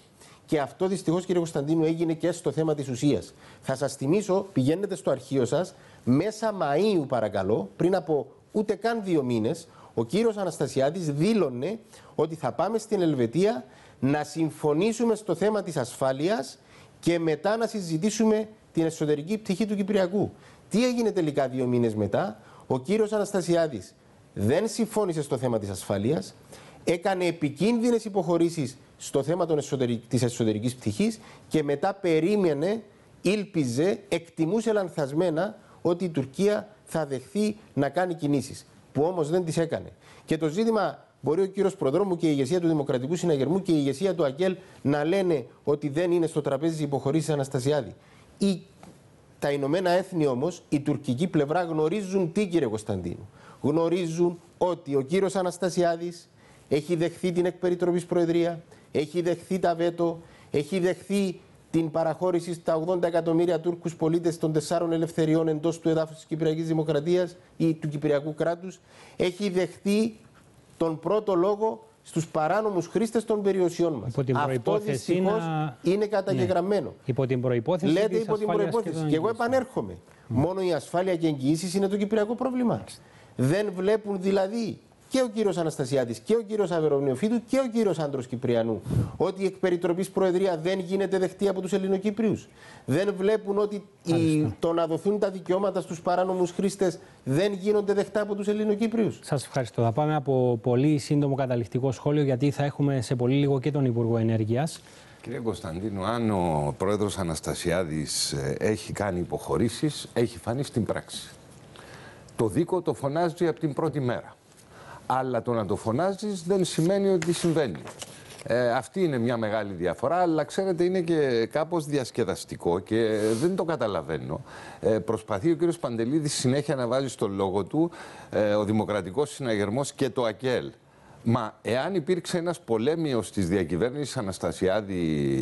Και αυτό δυστυχώς, κύριε Κωνσταντίνου, έγινε και στο θέμα της ουσίας. Θα σας θυμίσω, πηγαίνετε στο αρχείο σας, μέσα Μαΐου, παρακαλώ, πριν από ούτε καν δύο μήνες, ο κύριος Αναστασιάδης δήλωνε ότι θα πάμε στην Ελβετία να συμφωνήσουμε στο θέμα της ασφάλειας και μετά να συζητήσουμε την εσωτερική πτυχή του Κυπριακού. Τι έγινε τελικά δύο μήνες μετά? Ο κύριος Αναστασιάδης δεν συμφώνησε στο θέμα της ασφάλειας, έκανε επικίνδυνες υποχωρήσεις στο θέμα των εσωτερικ... της εσωτερικής πτυχής και μετά περίμενε, ήλπιζε, εκτιμούσε λανθασμένα ότι η Τουρκία θα δεχθεί να κάνει κινήσεις, που όμως δεν τις έκανε. Και το ζήτημα, μπορεί ο κύριος Προδρόμου και η ηγεσία του Δημοκρατικού Συναγερμού και η ηγεσία του ΑΚΕΛ να λένε ότι δεν είναι στο τραπέζι της υποχωρήσεις Αναστασιάδη. Η... Τα Ηνωμένα Έθνη όμως, η τουρκική πλευρά γνωρίζουν τι, κύριε Κωνσταντίνου? Γνωρίζουν ότι ο κύριος Αναστασιάδης έχει δεχθεί την εκπεριτροπής προεδρία, έχει δεχθεί τα βέτο, έχει δεχθεί την παραχώρηση στα ογδόντα εκατομμύρια Τούρκους πολίτες των τεσσάρων ελευθεριών εντός του εδάφους της Κυπριακής Δημοκρατίας ή του Κυπριακού κράτους, έχει δεχθεί τον πρώτο λόγο στους παράνομους χρήστες των περιουσιών μας. Υπό την Αυτό δυστυχώς να... είναι καταγεγραμμένο. Ναι. Υπό την προϋπόθεση. Λέτε υπό την προϋπόθεση. Και, και εγώ επανέρχομαι. Mm. Μόνο η ασφάλεια και εγγυήσεις είναι το κυπριακό πρόβλημα. Mm. Δεν βλέπουν δηλαδή και ο κύριος Αναστασιάδης και ο κύριος Αβεροβνιοφύτου και ο κύριος Άντρος Κυπριανού ότι η εκπεριτροπής προεδρία δεν γίνεται δεχτή από τους Ελληνοκύπριους. Δεν βλέπουν ότι η, το να δοθούν τα δικαιώματα στους παράνομους χρήστες δεν γίνονται δεχτά από τους Ελληνοκύπριους. Σας ευχαριστώ. Θα πάμε από πολύ σύντομο καταληκτικό σχόλιο, γιατί θα έχουμε σε πολύ λίγο και τον Υπουργό Ενέργειας. Κύριε Κωνσταντίνου, αν ο πρόεδρος Αναστασιάδης έχει κάνει υποχωρήσεις, έχει φανεί στην πράξη. Το δίκο το φωνάζει από την πρώτη μέρα. Αλλά το να το φωνάζεις δεν σημαίνει ότι συμβαίνει. Ε, αυτή είναι μια μεγάλη διαφορά, αλλά ξέρετε είναι και κάπως διασκεδαστικό και δεν το καταλαβαίνω. Ε, προσπαθεί ο κύριος Παντελίδης συνέχεια να βάζει στο λόγο του ε, ο Δημοκρατικός Συναγερμός και το ΑΚΕΛ. Μα εάν υπήρξε ένας πολέμιος της διακυβέρνησης Αναστασιάδη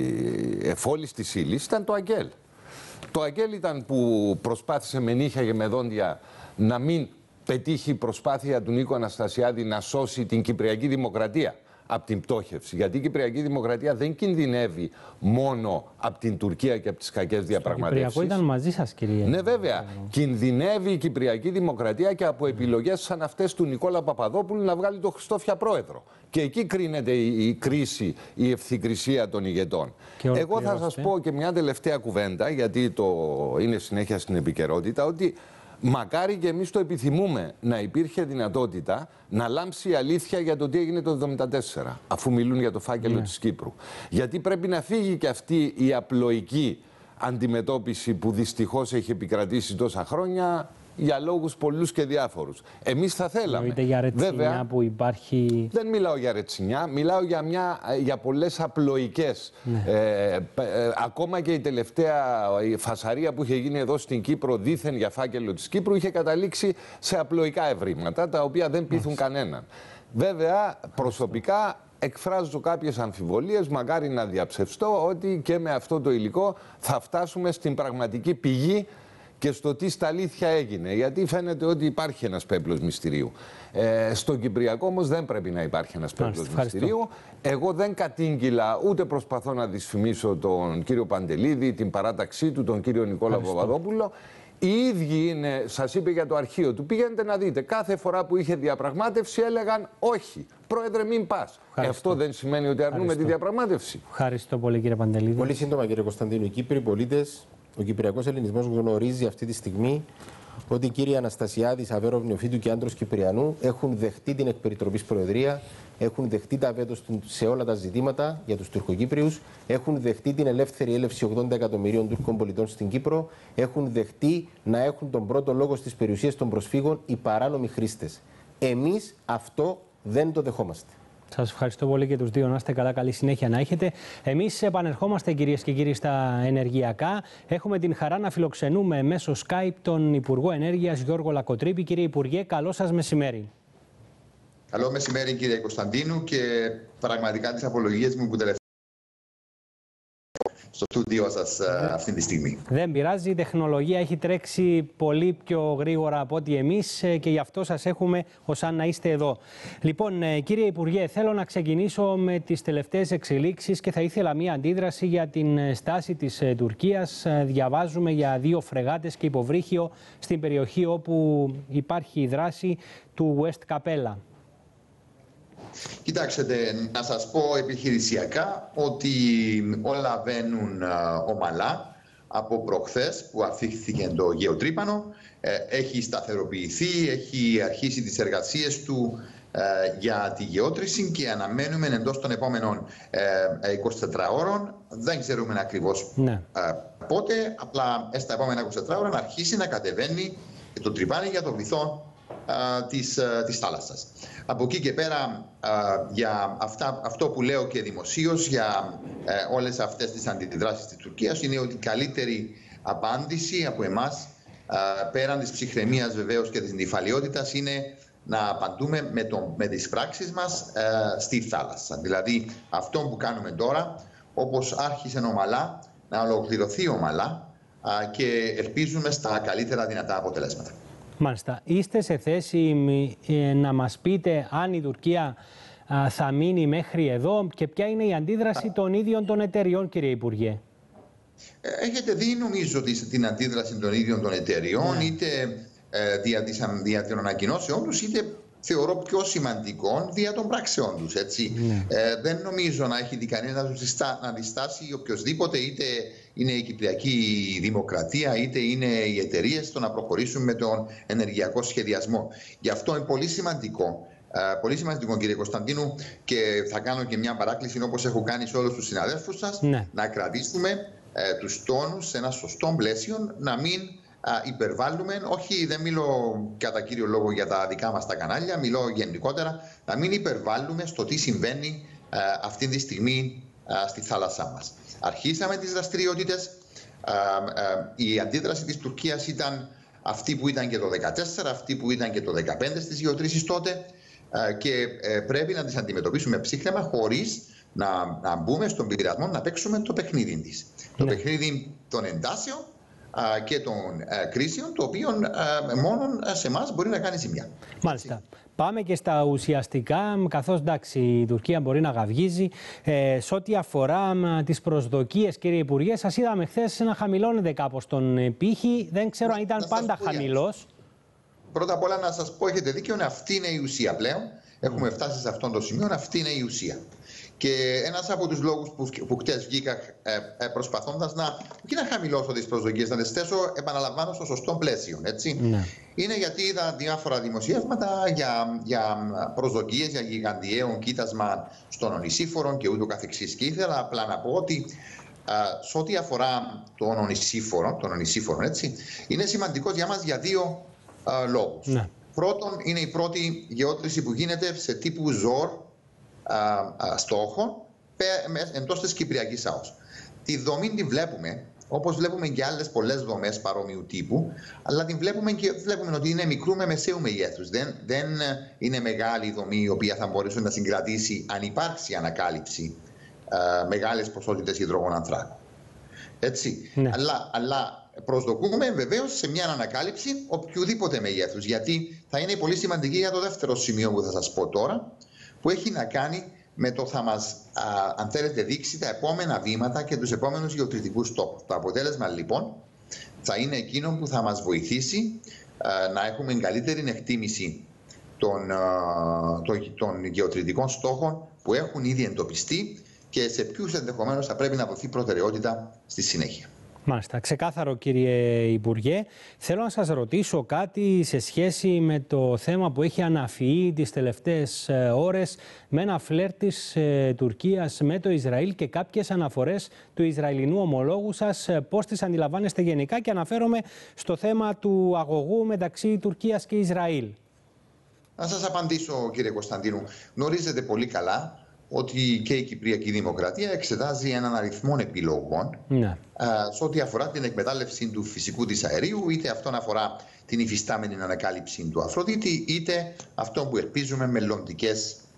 εφόλης της ύλης, ήταν το ΑΚΕΛ. Το ΑΚΕΛ ήταν που προσπάθησε με νύχια και με δόντια να μην πετύχει η προσπάθεια του Νίκου Αναστασιάδη να σώσει την Κυπριακή Δημοκρατία από την πτώχευση. Γιατί η Κυπριακή Δημοκρατία δεν κινδυνεύει μόνο από την Τουρκία και από τις κακές διαπραγματεύσεις. Το Κυπριακό ήταν μαζί σας, κύριε. Ναι, βέβαια. Κινδυνεύει η Κυπριακή Δημοκρατία και από επιλογές σαν αυτές του Νικόλα Παπαδόπουλου να βγάλει τον Χριστόφια πρόεδρο. Και εκεί κρίνεται η, η κρίση, η ευθυκρισία των ηγετών. Εγώ θα σας πω και μια τελευταία κουβέντα, γιατί το είναι συνέχεια στην επικαιρότητα, ότι μακάρι και εμείς το επιθυμούμε να υπήρχε δυνατότητα να λάμψει η αλήθεια για το τι έγινε το εβδομήντα τέσσερα, αφού μιλούν για το φάκελο yeah. της Κύπρου. Γιατί πρέπει να φύγει και αυτή η απλοϊκή αντιμετώπιση που δυστυχώς έχει επικρατήσει τόσα χρόνια για λόγους πολλούς και διάφορους. Εμείς θα θέλαμε. Εννοείται για ρετσινιά. Βέβαια, που υπάρχει... Δεν μιλάω για ρετσινιά, μιλάω για, μια, για πολλές απλοϊκές. Ναι. Ε, ε, ακόμα και η τελευταία η φασαρία που είχε γίνει εδώ στην Κύπρο δήθεν για φάκελο της Κύπρου είχε καταλήξει σε απλοϊκά ευρήματα, τα οποία δεν πείθουν Μάλιστα. κανέναν. Βέβαια, προσωπικά εκφράζω κάποιες αμφιβολίες, μακάρι να διαψευστώ ότι και με αυτό το υλικό θα φτάσουμε στην πραγματική πηγή και στο τι στα αλήθεια έγινε. Γιατί φαίνεται ότι υπάρχει ένας πέπλος μυστηρίου. Ε, στο Κυπριακό όμως δεν πρέπει να υπάρχει ένας πέπλος μυστηρίου. Εγώ δεν κατήγγυλα ούτε προσπαθώ να δυσφημίσω τον κύριο Παντελίδη, την παράταξή του, τον κύριο Νικόλα Παπαδόπουλο. Οι ίδιοι είναι, σας είπε για το αρχείο του, πηγαίνετε να δείτε. Κάθε φορά που είχε διαπραγμάτευση έλεγαν όχι. Πρόεδρε, μην πας. Ε, αυτό δεν σημαίνει ότι αρνούμε Ευχαριστώ. τη διαπραγμάτευση. Ευχαριστώ πολύ, κύριε Παντελίδη. Πολύ σύντομα, κύριε Κωνσταντίνου. Οι Κύπροι πολίτες, ο Κυπριακός Ελληνισμός γνωρίζει αυτή τη στιγμή ότι οι κύριοι Αναστασιάδης, Αβεροβνιοφύτου και Άντρος Κυπριανού έχουν δεχτεί την εκπεριτροπής προεδρία, έχουν δεχτεί τα βέτο σε όλα τα ζητήματα για τους Τουρκοκύπριους, έχουν δεχτεί την ελεύθερη έλευση ογδόντα εκατομμυρίων Τούρκων πολιτών στην Κύπρο, έχουν δεχτεί να έχουν τον πρώτο λόγο στις περιουσίες των προσφύγων οι παράνομοι χρήστες. Εμείς αυτό δεν το δεχόμαστε. Σας ευχαριστώ πολύ και τους δύο. Να είστε καλά, καλή συνέχεια να έχετε. Εμείς επανερχόμαστε, κυρίες και κύριοι, στα ενεργειακά. Έχουμε την χαρά να φιλοξενούμε μέσω Skype τον Υπουργό Ενέργειας Γιώργο Λακοτρίπη. Κύριε Υπουργέ, καλό σας μεσημέρι. Καλό μεσημέρι, κύριε Κωνσταντίνου, και πραγματικά τις απολογίες μου που τελευταία στο στούντιό σας uh, αυτή τη στιγμή. Δεν πειράζει, η τεχνολογία έχει τρέξει πολύ πιο γρήγορα από ό,τι εμείς και γι' αυτό σας έχουμε ως αν να είστε εδώ. Λοιπόν, κύριε Υπουργέ, θέλω να ξεκινήσω με τις τελευταίες εξελίξεις και θα ήθελα μία αντίδραση για την στάση της Τουρκίας. Διαβάζουμε για δύο φρεγάτες και υποβρύχιο στην περιοχή όπου υπάρχει η δράση του West Capella. Κοιτάξτε, να σας πω επιχειρησιακά ότι όλα βαίνουν ομαλά από προχθές που αφήχθηκε το γεωτρύπανο. Έχει σταθεροποιηθεί, έχει αρχίσει τις εργασίες του για τη γεώτρηση και αναμένουμε εντός των επόμενων εικοσιτετρών ώρων. Δεν ξέρουμε ακριβώς ναι. πότε, απλά στα επόμενα εικοσιτετρών ώρων να αρχίσει να κατεβαίνει το τρυπάνι για το βυθό της, της θάλασσας. Από εκεί και πέρα α, για αυτά, αυτό που λέω και δημοσίως για ε, όλες αυτές τις αντιδράσεις της Τουρκίας είναι ότι η καλύτερη απάντηση από εμάς α, πέραν της ψυχραιμίας βεβαίως και της νηφαλιότητας είναι να απαντούμε με, το, με τις πράξεις μας ε, στη θάλασσα. Δηλαδή αυτό που κάνουμε τώρα, όπως άρχισε ομαλά, να ολοκληρωθεί ομαλά α, και ελπίζουμε στα καλύτερα δυνατά αποτελέσματα. Μάλιστα. Είστε σε θέση να μας πείτε αν η Τουρκία θα μείνει μέχρι εδώ και ποια είναι η αντίδραση των ίδιων των εταιριών, κύριε Υπουργέ? Έχετε δει, νομίζω, την αντίδραση των ίδιων των εταιριών, ναι. είτε ε, δια, δια των ανακοινώσεών τους, είτε θεωρώ πιο σημαντικό δια των πράξεών τους. Ναι. Ε, δεν νομίζω να έχει δει κανένα να διστάσει οποιοδήποτε, είτε είναι η Κυπριακή Δημοκρατία, είτε είναι οι εταιρείες, στο να προχωρήσουν με τον ενεργειακό σχεδιασμό. Γι' αυτό είναι πολύ σημαντικό, ε, πολύ σημαντικό, κύριε Κωνσταντίνου, και θα κάνω και μια παράκληση όπως έχω κάνει σε όλους τους συναδέλφους σας, ναι. να κρατήσουμε ε, τους τόνους σε ένα σωστό πλαίσιο, να μην υπερβάλλουμε, όχι, δεν μιλώ κατά κύριο λόγο για τα δικά μας τα κανάλια, μιλώ γενικότερα, να μην υπερβάλλουμε στο τι συμβαίνει α, αυτή τη στιγμή α, στη θάλασσά μας. Αρχίσαμε τις δραστηριότητες, α, α, η αντίδραση της Τουρκίας ήταν αυτή που ήταν και το δύο χιλιάδες δεκατέσσερα, αυτή που ήταν και το δύο χιλιάδες δεκαπέντε στις γεωτρήσεις τότε α, και ε, πρέπει να τις αντιμετωπίσουμε ψύχραιμα χωρίς να, να μπούμε στον πειρασμό να παίξουμε το παιχνίδι της. Ναι. Το παιχνίδι των εντάσεων και των ε, κρίσεων, το οποίο ε, μόνο σε εμάς μπορεί να κάνει ζημιά. Μάλιστα. Πάμε και στα ουσιαστικά, καθώς εντάξει, η Τουρκία μπορεί να γαυγίζει. Ε, σε ό,τι αφορά ε, τις προσδοκίες, κύριε Υπουργέ, σας είδαμε χθες να χαμηλώνετε κάπως τον πύχη. Δεν ξέρω αν ήταν πάντα χαμηλός. Πρώτα απ' όλα να σας πω, έχετε δίκιο, αυτή είναι η ουσία πλέον. Έχουμε φτάσει σε αυτόν τον σημείο, αυτή είναι η ουσία. Και ένας από τους λόγους που, που χτες βγήκα ε, ε, προσπαθώντας να, και να χαμηλώσω τις προσδοκίες, να τις θέσω, επαναλαμβάνω, στο σωστό πλαίσιο. Έτσι. Ναι. Είναι γιατί είδα διάφορα δημοσιεύματα για, για προσδοκίες, για γιγαντιαίο κοίτασμα στον ονησίφορο και ούτω καθεξής. Και ήθελα απλά να πω ότι α, σε ό,τι αφορά τον ονησίφορο, τον ονησίφορο έτσι, είναι σημαντικό για μας για δύο α, λόγους. Ναι. Πρώτον, είναι η πρώτη γεώτρηση που γίνεται σε τύπου ζόρ στόχων εντός της Κυπριακής ΑΟΣ. Τη δομή τη βλέπουμε, όπως βλέπουμε και άλλες πολλές δομές παρόμοιου τύπου, αλλά την βλέπουμε και βλέπουμε ότι είναι μικρού με μεσαίου μεγέθους. Δεν, δεν είναι μεγάλη δομή η οποία θα μπορέσει να συγκρατήσει, αν υπάρξει ανακάλυψη, α, μεγάλες ποσότητες υδρογονανθράκου. Έτσι. Ναι. Αλλά, αλλά προσδοκούμε βεβαίως σε μια ανακάλυψη οποιοδήποτε μεγέθους, γιατί θα είναι πολύ σημαντική για το δεύτερο σημείο που θα σας πω τώρα, που έχει να κάνει με το θα μας, α, αν θέλετε, δείξει τα επόμενα βήματα και τους επόμενους γεωτρητικούς στόχους. Το αποτέλεσμα λοιπόν θα είναι εκείνο που θα μας βοηθήσει α, να έχουμε καλύτερη εκτίμηση των, α, των, των γεωτρητικών στόχων που έχουν ήδη εντοπιστεί και σε ποιους ενδεχομένως θα πρέπει να δοθεί προτεραιότητα στη συνέχεια. Μάλιστα. Ξεκάθαρο, κύριε Υπουργέ. Θέλω να σας ρωτήσω κάτι σε σχέση με το θέμα που έχει αναφυεί τις τελευταίες ώρες με ένα φλερ της ε, Τουρκίας με το Ισραήλ και κάποιες αναφορές του Ισραηλινού ομολόγου σας. Πώς τις αντιλαμβάνεστε γενικά, και αναφέρομαι στο θέμα του αγωγού μεταξύ Τουρκίας και Ισραήλ? Να σας απαντήσω, κύριε Κωνσταντίνου. Γνωρίζετε πολύ καλά ότι και η Κυπριακή Δημοκρατία εξετάζει έναν αριθμό επιλογών, ναι, σε ό,τι αφορά την εκμετάλλευση του φυσικού της αερίου, είτε αυτόν αφορά την υφιστάμενη ανακάλυψη του Αφροδίτη, είτε αυτό που ελπίζουμε μελλοντικές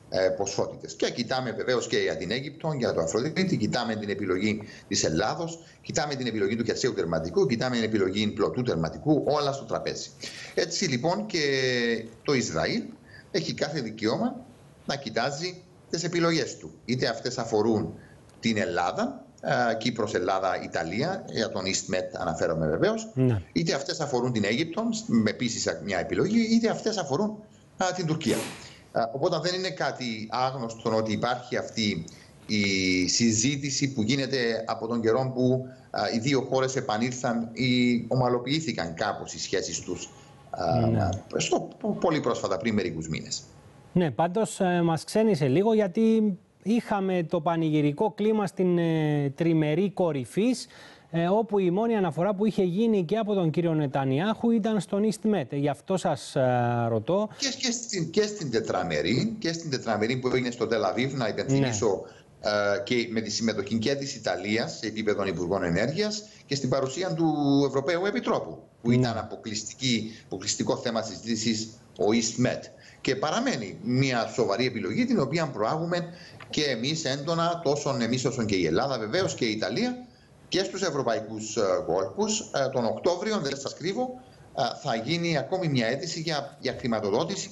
ε, ποσότητες. Και κοιτάμε βεβαίως και για την Αίγυπτο, για το Αφροδίτη, κοιτάμε την επιλογή της Ελλάδος, κοιτάμε την επιλογή του χερσαίου τερματικού, κοιτάμε την επιλογή πλωτού τερματικού, όλα στο τραπέζι. Έτσι λοιπόν και το Ισραήλ έχει κάθε δικαίωμα να κοιτάζει τις επιλογές του. Είτε αυτές αφορούν την Ελλάδα, Κύπρος, Ελλάδα, Ιταλία, για τον EastMed αναφέρομαι βεβαίως, ναι. είτε αυτές αφορούν την Αίγυπτο, με επίσης μια επιλογή, είτε αυτές αφορούν α, την Τουρκία. Α, οπότε δεν είναι κάτι άγνωστο ότι υπάρχει αυτή η συζήτηση που γίνεται από τον καιρό που α, οι δύο χώρες επανήλθαν ή ομαλοποιήθηκαν κάπως οι σχέσεις τους α, ναι. στο, πολύ πρόσφατα, πριν μερικούς μήνες. Ναι, πάντως ε, μας ξένησε λίγο γιατί είχαμε το πανηγυρικό κλίμα στην ε, τριμερή κορυφής, ε, όπου η μόνη αναφορά που είχε γίνει και από τον κύριο Νετανιάχου ήταν στον EastMed. Γι' αυτό σας ε, ρωτώ. Και, και, στην, και στην τετραμερή, και στην τετραμερή που έγινε στο Τελαβίβ, να υπενθυμίσω, ναι. ε, και με τη συμμετοχή και της Ιταλίας σε επίπεδο Υπουργών Ενέργειας και στην παρουσία του Ευρωπαίου Επιτρόπου, που ναι. ήταν αποκλειστικό θέμα συζήτησης ο EastMed. Και παραμένει μια σοβαρή επιλογή την οποία προάγουμε και εμείς έντονα, τόσο εμείς όσο και η Ελλάδα βεβαίως και η Ιταλία και στους ευρωπαϊκούς κόλπους. Τον Οκτώβριο, δεν σας κρύβω, θα γίνει ακόμη μια αίτηση για, για χρηματοδότηση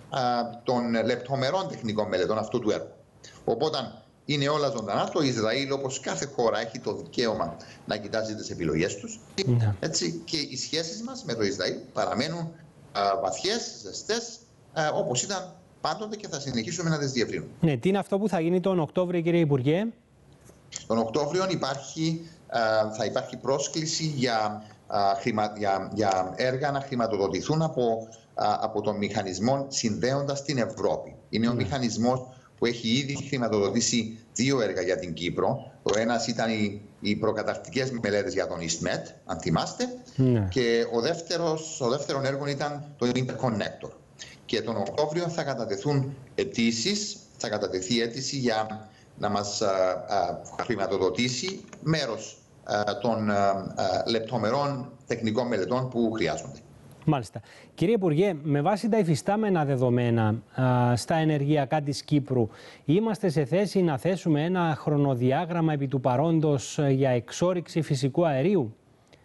των λεπτομερών τεχνικών μελετών αυτού του έργου. Οπότε είναι όλα ζωντανά. Το Ισραήλ, όπως κάθε χώρα, έχει το δικαίωμα να κοιτάζει τις επιλογές τους. Ναι. Έτσι, και οι σχέσεις μας με το Ισραήλ παραμένουν βαθιές, ζεστές, όπως ήταν πάντοτε και θα συνεχίσουμε να τις διευρύνουμε. Ναι, τι είναι αυτό που θα γίνει τον Οκτώβριο, κύριε Υπουργέ? Τον Οκτώβριο υπάρχει, θα υπάρχει πρόσκληση για, για, για έργα να χρηματοδοτηθούν από, από τον μηχανισμό συνδέοντας την Ευρώπη. Είναι mm. ο μηχανισμός που έχει ήδη χρηματοδοτήσει δύο έργα για την Κύπρο. Το ένας ήταν οι, οι προκαταρκτικές μελέτες για τον EastMed, αν θυμάστε, mm. και ο δεύτερος, ο δεύτερο έργο ήταν το Interconnector. Και τον Οκτώβριο θα κατατεθούν αιτήσεις, θα κατατεθεί αίτηση για να μας α, α, χρηματοδοτήσει μέρος α, των α, α, λεπτομερών τεχνικών μελετών που χρειάζονται. Μάλιστα. Κύριε Υπουργέ, με βάση τα υφιστάμενα δεδομένα α, στα ενεργειακά της Κύπρου, είμαστε σε θέση να θέσουμε ένα χρονοδιάγραμμα επί του παρόντος για εξόρυξη φυσικού αερίου?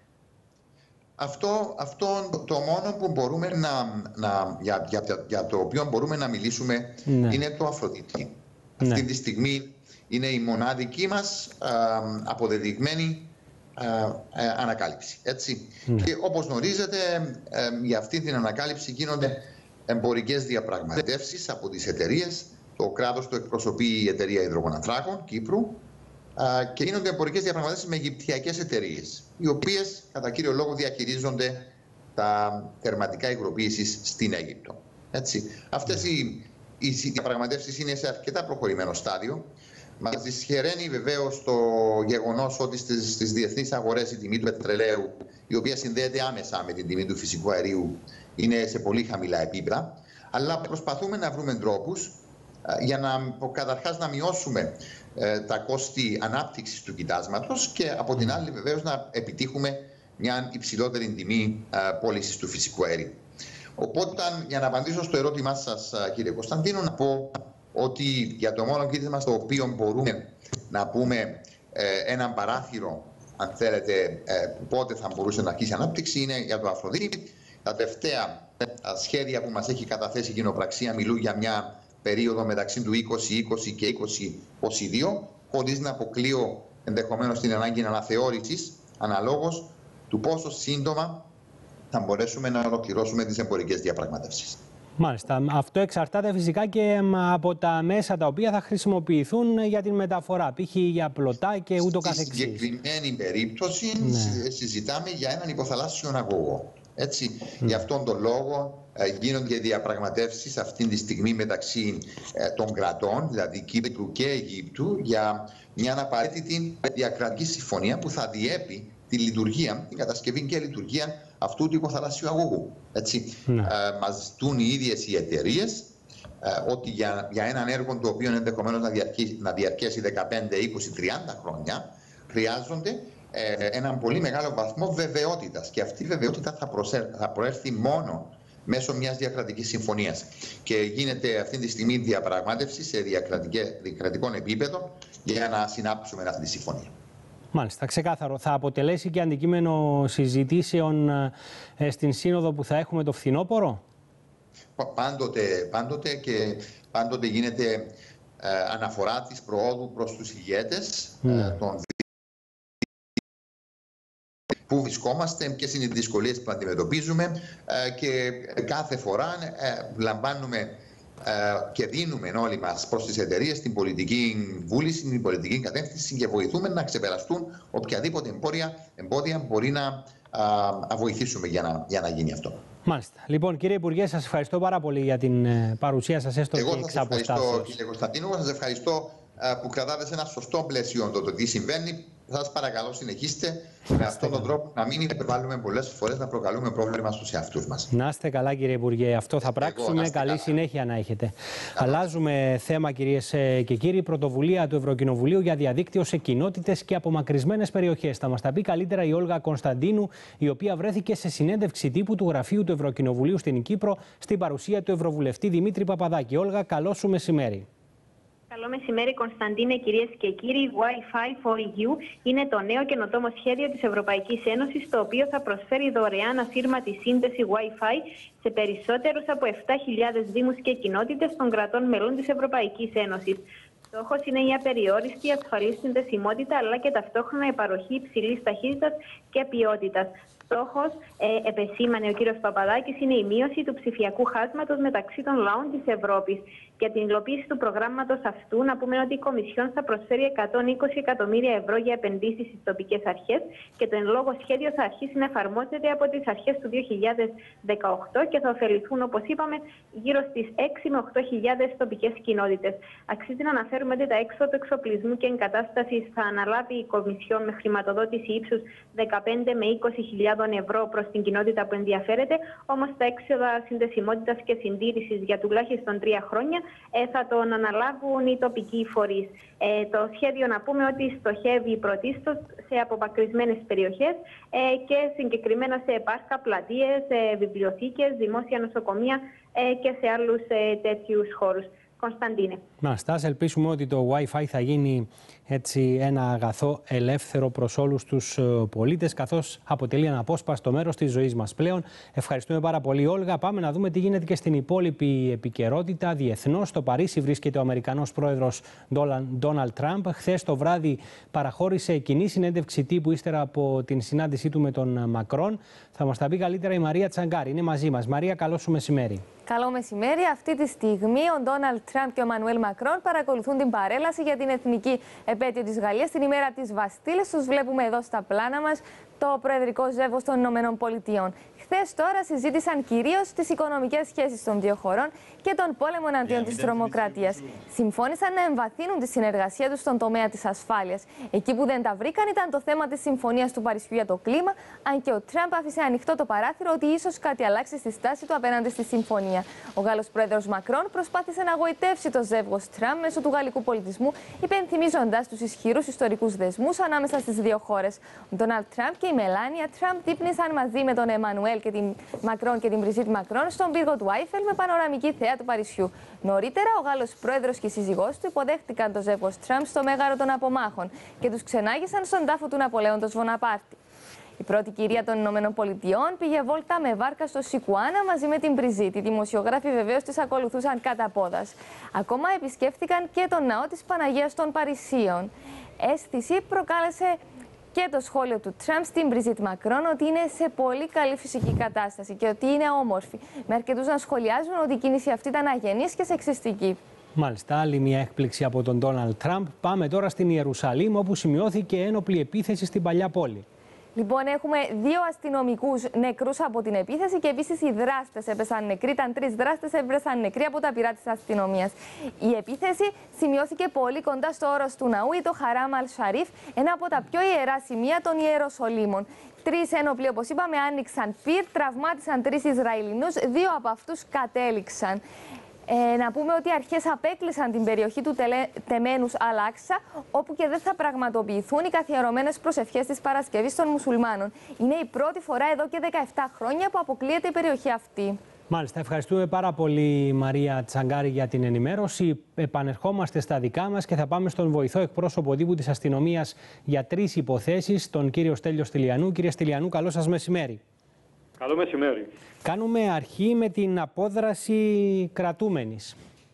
Αυτό, αυτό το μόνο που μπορούμε να, να, για, για, για το οποίο μπορούμε να μιλήσουμε ναι. είναι το Αφροδίτη. Ναι. Αυτή τη στιγμή είναι η μοναδική μας α, αποδεδειγμένη α, α, ανακάλυψη. Έτσι. Ναι. Και όπως γνωρίζετε, α, για αυτή την ανακάλυψη γίνονται εμπορικές διαπραγματεύσεις από τις εταιρείες. Το κράτος το εκπροσωπεί η εταιρεία Υδρογοναθράκων Κύπρου και γίνονται εμπορικές διαπραγματεύσεις με αιγυπτιακές εταιρείες, οι οποίες κατά κύριο λόγο διαχειρίζονται τα τερματικά υγροποίησης στην Αίγυπτο. Έτσι. Αυτές οι, οι διαπραγματεύσεις είναι σε αρκετά προχωρημένο στάδιο. Μας δυσχεραίνει βεβαίως το γεγονός ότι στις, στις διεθνείς αγορές η τιμή του πετρελαίου, η οποία συνδέεται άμεσα με την τιμή του φυσικού αερίου, είναι σε πολύ χαμηλά επίπεδα. Αλλά προσπαθούμε να βρούμε τρόπους για να καταρχάς να μειώσουμε ε, τα κόστη ανάπτυξης του κοιτάσματος και από την άλλη βεβαίως να επιτύχουμε μια υψηλότερη τιμή ε, πώλησης του φυσικού αερίου. Οπότε, για να απαντήσω στο ερώτημά σας, κύριε Κωνσταντίνο, να πω ότι για το μόνο κοίτασμα στο οποίο μπορούμε να πούμε ε, έναν παράθυρο, αν θέλετε, ε, πότε θα μπορούσε να αρχίσει η ανάπτυξη, είναι για το Αφροδίτη. Τα τελευταία τα σχέδια που μας έχει καταθέσει η κοινοπραξία μιλούν για μια περίοδο μεταξύ του είκοσι είκοσι και είκοσι είκοσι δύο, χωρίς να αποκλείω ενδεχομένως την ανάγκη αναθεώρησης αναλόγως του πόσο σύντομα θα μπορέσουμε να ολοκληρώσουμε τις εμπορικές διαπραγματεύσεις. Μάλιστα. Αυτό εξαρτάται φυσικά και από τα μέσα τα οποία θα χρησιμοποιηθούν για την μεταφορά, π.χ. για πλωτά και ούτω καθεξής. Στη συγκεκριμένη περίπτωση ναι. συζητάμε για έναν υποθαλάσσιο αγωγό. Έτσι, mm. Γι' αυτόν τον λόγο ε, γίνονται διαπραγματεύσεις αυτή τη στιγμή μεταξύ ε, των κρατών, δηλαδή Κύπρου και Αιγύπτου, για μια απαραίτητη διακρατική συμφωνία που θα διέπει τη λειτουργία, την κατασκευή και λειτουργία αυτού του υποθαλάσσιου αγωγού. Έτσι, mm. ε, μας ζητούν οι ίδιες οι εταιρείες ε, ότι για, για έναν έργο το οποίο ενδεχομένως να, διαρκεί, να διαρκέσει δεκαπέντε, είκοσι, τριάντα χρόνια χρειάζονται έναν πολύ μεγάλο βαθμό βεβαιότητας. Και αυτή η βεβαιότητα θα, προσέρ, θα προέρθει μόνο μέσω μιας διακρατικής συμφωνίας. Και γίνεται αυτή τη στιγμή διαπραγμάτευση σε διακρατικό επίπεδο για να συνάψουμε αυτή τη συμφωνία. Μάλιστα, ξεκάθαρο. Θα αποτελέσει και αντικείμενο συζητήσεων ε, στην σύνοδο που θα έχουμε το φθινόπωρο. Πάντοτε, πάντοτε και πάντοτε γίνεται ε, αναφορά της προόδου προς τους ηγέτες mm. ε, των πού βρισκόμαστε, ποιες είναι οι δυσκολίες που αντιμετωπίζουμε ε, και κάθε φορά ε, λαμβάνουμε ε, και δίνουμε όλοι μας προς τις εταιρείες την πολιτική βούληση, την πολιτική κατεύθυνση και βοηθούμε να ξεπεραστούν οποιαδήποτε εμπόδια, εμπόδια μπορεί να α, βοηθήσουμε για να, για να γίνει αυτό. Μάλιστα. Λοιπόν, κύριε Υπουργέ, σας ευχαριστώ πάρα πολύ για την παρουσία σας έστω και εξ αποστάσεως. Εγώ σας ευχαριστώ, κύριε Κωνσταντίνου, σας ευχαριστώ που κρατάτε σε ένα σωστό πλαίσιο το, το τι συμβαίνει. Σας παρακαλώ, συνεχίστε με αυτόν τον τρόπο να μην υπερβάλλουμε πολλές φορές να προκαλούμε πρόβλημα στους εαυτούς μας. Να είστε καλά, κύριε Υπουργέ. Αυτό θα πράξουμε. Καλή καλά. συνέχεια να έχετε. Καλά. Αλλάζουμε θέμα, κυρίες και κύριοι. Πρωτοβουλία του Ευρωκοινοβουλίου για διαδίκτυο σε κοινότητες και απομακρυσμένες περιοχές. Θα μας τα πει καλύτερα η Όλγα Κωνσταντίνου, η οποία βρέθηκε σε συνέντευξη τύπου του Γραφείου του Ευρωκοινοβουλίου στην Κύπρο, στην παρουσία του Ευρωβουλευτή Δημήτρη Παπαδάκη. Όλγα, καλό σου μεσημέρι. Καλό μεσημέρι, Κωνσταντίνε, κυρίες και κύριοι. Wi-Fi for E U είναι το νέο καινοτόμο σχέδιο της Ευρωπαϊκής Ένωσης, το οποίο θα προσφέρει δωρεάν ασύρματη σύνδεση Wi-Fi σε περισσότερους από επτά χιλιάδες δήμους και κοινότητες των κρατών μελών της Ευρωπαϊκής Ένωσης. Στόχος είναι η απεριόριστη ασφαλή συνδεσιμότητα, αλλά και ταυτόχρονα η παροχή υψηλής ταχύτητας και ποιότητας. Στόχος, ε, επεσήμανε ο κύριος Παπαδάκης, είναι η μείωση του ψηφιακού χάσματος μεταξύ των λαών της Ευρώπης. Για την υλοποίηση του προγράμματος αυτού, να πούμε ότι η Κομισιόν θα προσφέρει εκατόν είκοσι εκατομμύρια ευρώ για επενδύσεις στις τοπικές αρχές και το εν λόγω σχέδιο θα αρχίσει να εφαρμόζεται από τις αρχές του δύο χιλιάδες δεκαοκτώ και θα ωφεληθούν, όπως είπαμε, γύρω στις έξι με οκτώ χιλιάδες τοπικές κοινότητες. Αξίζει να αναφέρουμε ότι τα έξοδα του εξοπλισμού και εγκατάστασης θα αναλάβει η Κομισιόν με χρηματοδότηση ύψους δεκαπέντε με είκοσι χιλιάδων ευρώ προς την κοινότητα που ενδιαφέρεται, όμως τα έξοδα συνδεσιμότητας και συντήρησης για τουλάχιστον τρία χρόνια ε, θα τον αναλάβουν οι τοπικοί φορείς. Ε, το σχέδιο, να πούμε, ότι στοχεύει πρωτίστως σε απομακρυσμένες περιοχές ε, και συγκεκριμένα σε πάρκα, πλατείες, ε, βιβλιοθήκες, δημόσια νοσοκομεία ε, και σε άλλους ε, τέτοιους χώρους. Κωνσταντίνε. Να, στάς, ελπίσουμε ότι το Wi-Fi θα γίνει έτσι ένα αγαθό ελεύθερο προς όλους τους πολίτες, καθώς αποτελεί αναπόσπαστο μέρος της ζωής μας πλέον. Ευχαριστούμε πάρα πολύ, Όλγα. Πάμε να δούμε τι γίνεται και στην υπόλοιπη επικαιρότητα. Διεθνώς, στο Παρίσι βρίσκεται ο Αμερικανός πρόεδρος Ντόναλντ Τραμπ. Χθες το βράδυ παραχώρησε κοινή συνέντευξη τύπου ύστερα από την συνάντησή του με τον Μακρόν. Θα μας τα πει καλύτερα η Μαρία Τσαγκάρη. Είναι μαζί μας. Μαρία, καλό σου μεσημέρι. Καλό μεσημέρι. Αυτή τη στιγμή ο Ντόναλντ Τραμπ και ο Εμμανουέλ Μακρόν παρακολουθούν την παρέλαση για την εθνική επέτειο της Γαλλίας την ημέρα της Βαστίλης. Τους βλέπουμε εδώ στα πλάνα μας, το προεδρικό ζεύγος των Ηνωμένων Πολιτειών. Χθες τώρα συζήτησαν κυρίως τις οικονομικές σχέσεις των δύο χωρών και τον πόλεμο εναντίον της τρομοκρατίας. Συμφώνησαν να εμβαθύνουν τη συνεργασία τους στον τομέα της ασφάλειας. Εκεί που δεν τα βρήκαν ήταν το θέμα της Συμφωνίας του Παρισιού για το κλίμα, αν και ο Τραμπ άφησε ανοιχτό το παράθυρο ότι ίσως κάτι αλλάξει στη στάση του απέναντι στη συμφωνία. Ο Γάλλος πρόεδρος Μακρόν προσπάθησε να γοητεύσει το ζεύγος Τραμπ μέσω του γαλλικού πολιτισμού, υπενθυμίζοντας τους ισχυρούς ιστορικούς δεσμούς ανάμεσα στις δύο χώρες. Ο Ντόναλντ Τραμπ και η Μελάνια Τραμπ δείπνησαν μαζί με τον Εμμανουέλ και την Μακρόν και την Μπριζίτ Μακρόν στον πύργο του Άιφελ με πανοραμική θέα του Παρισιού. Νωρίτερα, ο Γάλλος πρόεδρος και η σύζυγός του υποδέχτηκαν το ζεύγος Τραμπ στο Μέγαρο των Απομάχων και τους ξενάγησαν στον τάφο του Ναπολέοντος Βοναπάρτη. Η πρώτη κυρία των Ηνωμένων Πολιτειών πήγε βόλτα με βάρκα στο Σικουάνα μαζί με την Μπριζίτ. Οι δημοσιογράφοι βεβαίως τις ακολουθούσαν κατά πόδας. Ακόμα επισκέφτηκαν και τον ναό της Παναγίας των Παρισίων. Αίσθηση προκάλεσε και το σχόλιο του Τραμπ στην Μπριζίτ Μακρόν ότι είναι σε πολύ καλή φυσική κατάσταση και ότι είναι όμορφη, με αρκετούς να σχολιάζουν ότι η κίνηση αυτή ήταν αγενής και σεξιστική. Μάλιστα, άλλη μια έκπληξη από τον Ντόναλντ Τραμπ. Πάμε τώρα στην Ιερουσαλήμ, όπου σημειώθηκε ένοπλη επίθεση στην παλιά πόλη. Λοιπόν, έχουμε δύο αστυνομικούς νεκρούς από την επίθεση και επίσης οι δράστες έπεσαν νεκροί. Ήταν τρεις δράστες έπεσαν νεκροί από τα πυρά της αστυνομίας. Η επίθεση σημειώθηκε πολύ κοντά στο όρος του ναού ή το Χαράμ Αλ-Σαρίφ, ένα από τα πιο ιερά σημεία των Ιεροσολύμων. Τρεις ένοπλοι, όπως είπαμε, άνοιξαν πυρ, τραυμάτισαν τρεις Ισραηλινούς, δύο από αυτούς κατέληξαν. Ε, να πούμε ότι οι αρχές απέκλεισαν την περιοχή του τελε... Τεμένους Αλ-Άξα, όπου και δεν θα πραγματοποιηθούν οι καθιερωμένες προσευχές της Παρασκευής των Μουσουλμάνων. Είναι η πρώτη φορά εδώ και δεκαεπτά χρόνια που αποκλείεται η περιοχή αυτή. Μάλιστα, ευχαριστούμε πάρα πολύ Μαρία Τσαγκάρη για την ενημέρωση. Επανερχόμαστε στα δικά μας και θα πάμε στον βοηθό εκπρόσωπο τύπου της αστυνομίας για τρεις υποθέσεις, τον κύριο Στέλιο Στυλιανού. Κύριε Στυλιανού, καλό σας μεσημέρι. Καλό μεσημέρι. Κάνουμε αρχή με την απόδραση κρατούμενης.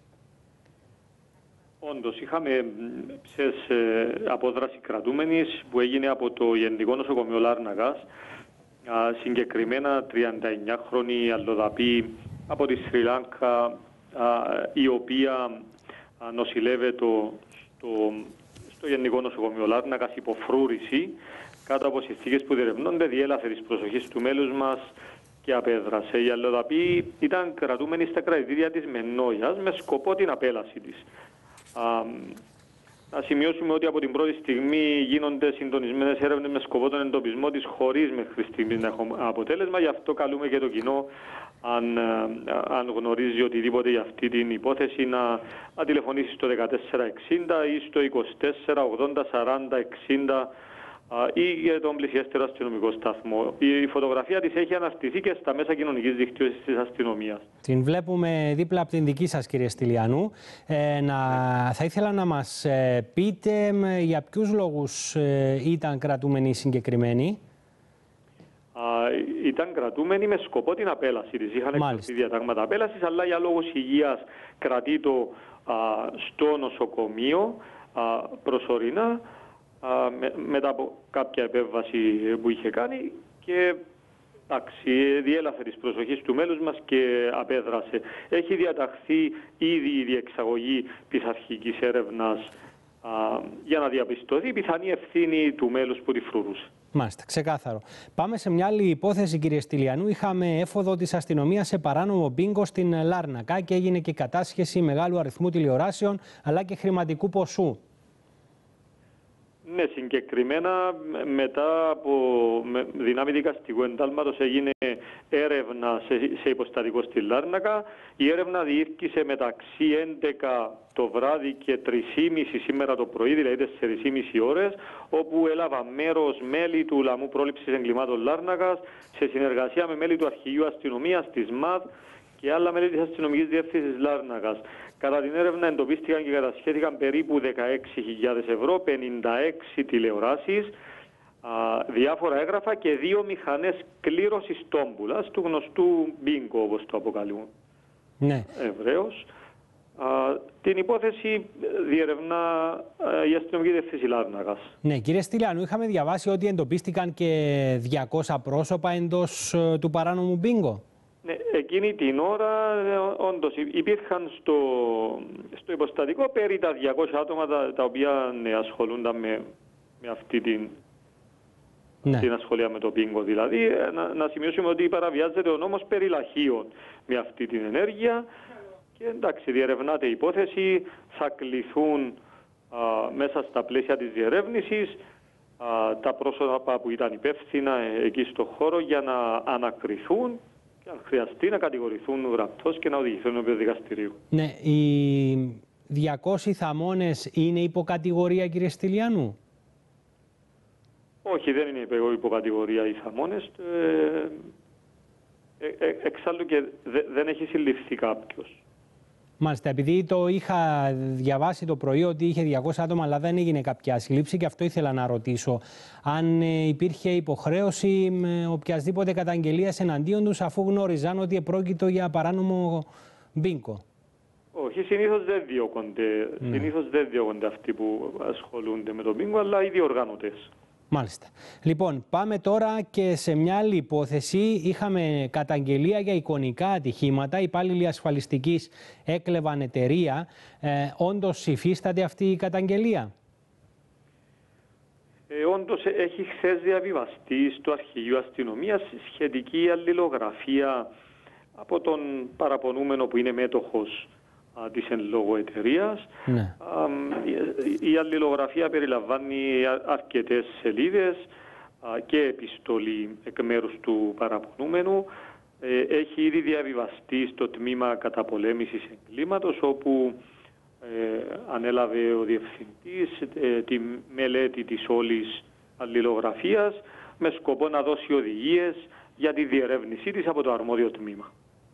Όντως, είχαμε ψες απόδραση κρατούμενης που έγινε από το Γενικό Νοσοκομείο Λάρνακας. Συγκεκριμένα τριανταεννιάχρονη αλλοδαπή από τη Σρι Λάνκα, η οποία νοσηλεύεται στο, στο Γενικό Νοσοκομείο Λάρνακας υπό φρούρηση, κάτω από συνθήκες που διερευνώνται, διέλαθε της προσοχής του μέλους μας και απέδρασε. Η αλλοδαπή ήταν κρατούμενη στα κρατητήρια της Μενόιας με σκοπό την απέλαση της. Α, να σημειώσουμε ότι από την πρώτη στιγμή γίνονται συντονισμένες έρευνες με σκοπό τον εντοπισμό της χωρίς μέχρι στιγμή να έχουμε αποτέλεσμα. Γι' αυτό καλούμε και το κοινό, αν, αν γνωρίζει οτιδήποτε για αυτή την υπόθεση, να, να τηλεφωνήσει στο δεκατέσσερα εξήντα ή στο είκοσι τέσσερα ογδόντα σαράντα εξήντα ή για τον πλησιέστερο αστυνομικό σταθμό. Η φωτογραφία της έχει αναρτηθεί και στα μέσα κοινωνικής δικτύωσης της αστυνομίας. Την βλέπουμε δίπλα από την δική σας, κύριε Στυλιανού. Ε, να, θα ήθελα να μας ε, πείτε ε, για ποιους λόγους ε, ήταν κρατούμενοι συγκεκριμένοι. Α, ήταν κρατούμενοι με σκοπό την απέλαση της. Είχαν εκδοθεί διατάγματα απέλασης, αλλά για λόγους υγείας κρατείτο στο νοσοκομείο α, προσωρινά, Με, μετά από κάποια επέμβαση που είχε κάνει και εντάξει, διέλαθε της προσοχής του μέλους μας και απέδρασε. Έχει διαταχθεί ήδη η διεξαγωγή πειθαρχικής έρευνας α, για να διαπιστωθεί η πιθανή ευθύνη του μέλους που τη φρουρούσε. Μάλιστα, ξεκάθαρο. Πάμε σε μια άλλη υπόθεση, κύριε Στυλιανού. Είχαμε έφοδο της αστυνομίας σε παράνομο μπίνγκο στην Λάρνακα και έγινε και κατάσχεση μεγάλου αριθμού τηλεοράσεων αλλά και χρηματικού ποσού. Ναι, συγκεκριμένα μετά από με δυνάμει δικαστικού εντάλματος έγινε έρευνα σε, σε υποστατικό στη Λάρνακα. Η έρευνα διήρκησε μεταξύ έντεκα το βράδυ και τρεις και μισή σήμερα το πρωί, δηλαδή τέσσερις και μισή ώρες, όπου έλαβα μέρος μέλη του Λαμού Πρόληψης Εγκλημάτων Λάρνακας σε συνεργασία με μέλη του Αρχηγείου Αστυνομίας, της ΜΑΔ και άλλα μέλη της Αστυνομικής Διεύθυνσης Λάρνακας. Κατά την έρευνα εντοπίστηκαν και κατασχέθηκαν περίπου δεκαέξι χιλιάδες ευρώ, πενήντα έξι τηλεοράσεις, α, διάφορα έγγραφα και δύο μηχανές κλήρωσης τόμπουλας του γνωστού μπίνγκο, όπως το αποκαλούν ναι. Ευραίως. Α, την υπόθεση διερευνά α, η Αστυνομική Διεύθυνση Λάρνακας. Ναι, κύριε Στυλιανού, είχαμε διαβάσει ότι εντοπίστηκαν και διακόσια πρόσωπα εντός ε, του παράνομου μπίνγκο. Ναι, εκείνη την ώρα όντως υπήρχαν στο, στο υποστατικό περί τα διακόσια άτομα τα, τα οποία ναι, ασχολούνταν με, με αυτή την, ναι. την ασχολία με το πίνγκο. Δηλαδή, να, να σημειώσουμε ότι παραβιάζεται ο νόμος περί λαχείων με αυτή την ενέργεια και εντάξει, διερευνάται η υπόθεση, θα κληθούν α, μέσα στα πλαίσια της διερεύνησης α, τα πρόσωπα που ήταν υπεύθυνα εκεί στο χώρο για να ανακριθούν και αν χρειαστεί να κατηγορηθούν γραπτώς και να οδηγηθούν ενώπιον δικαστηρίου. Ναι, οι διακόσιοι θαμώνες είναι υποκατηγορία, κύριε Στυλιανού? Όχι, δεν είναι υποκατηγορία οι θαμώνες. Ε, ε, ε, εξάλλου και δε, δεν έχει συλληφθεί κάποιος. Μάλιστα, επειδή το είχα διαβάσει το πρωί ότι είχε διακόσια άτομα, αλλά δεν έγινε κάποια σύλληψη, και αυτό ήθελα να ρωτήσω. Αν υπήρχε υποχρέωση με οποιασδήποτε καταγγελίας εναντίον τους, αφού γνώριζαν ότι επρόκειτο για παράνομο μπίνγκο. Όχι, συνήθως δεν διώκονται. Ναι. Συνήθως δεν διώκονται αυτοί που ασχολούνται με το μπίνγκο, αλλά οι διοργανωτές. Μάλιστα. Λοιπόν, πάμε τώρα και σε μια άλλη υπόθεση. Είχαμε καταγγελία για εικονικά ατυχήματα. Οι υπάλληλοι ασφαλιστικής έκλεβαν εταιρεία. Ε, όντως υφίσταται αυτή η καταγγελία? Ε, όντως έχει χθες διαβιβαστεί στο Αρχηγείο Αστυνομίας σχετική αλληλογραφία από τον παραπονούμενο που είναι μέτοχος α, της εν λόγω εταιρείας. Ναι. Α, η, η αλληλογραφία περιλαμβάνει αρκετές σελίδες α, και επιστολή εκ μέρους του παραπονούμενου. Ε, έχει ήδη διαβιβαστεί στο τμήμα καταπολέμησης εγκλήματος, όπου ε, ανέλαβε ο Διευθυντής ε, τη μελέτη της όλης αλληλογραφίας με σκοπό να δώσει οδηγίες για τη διερεύνησή της από το αρμόδιο τμήμα.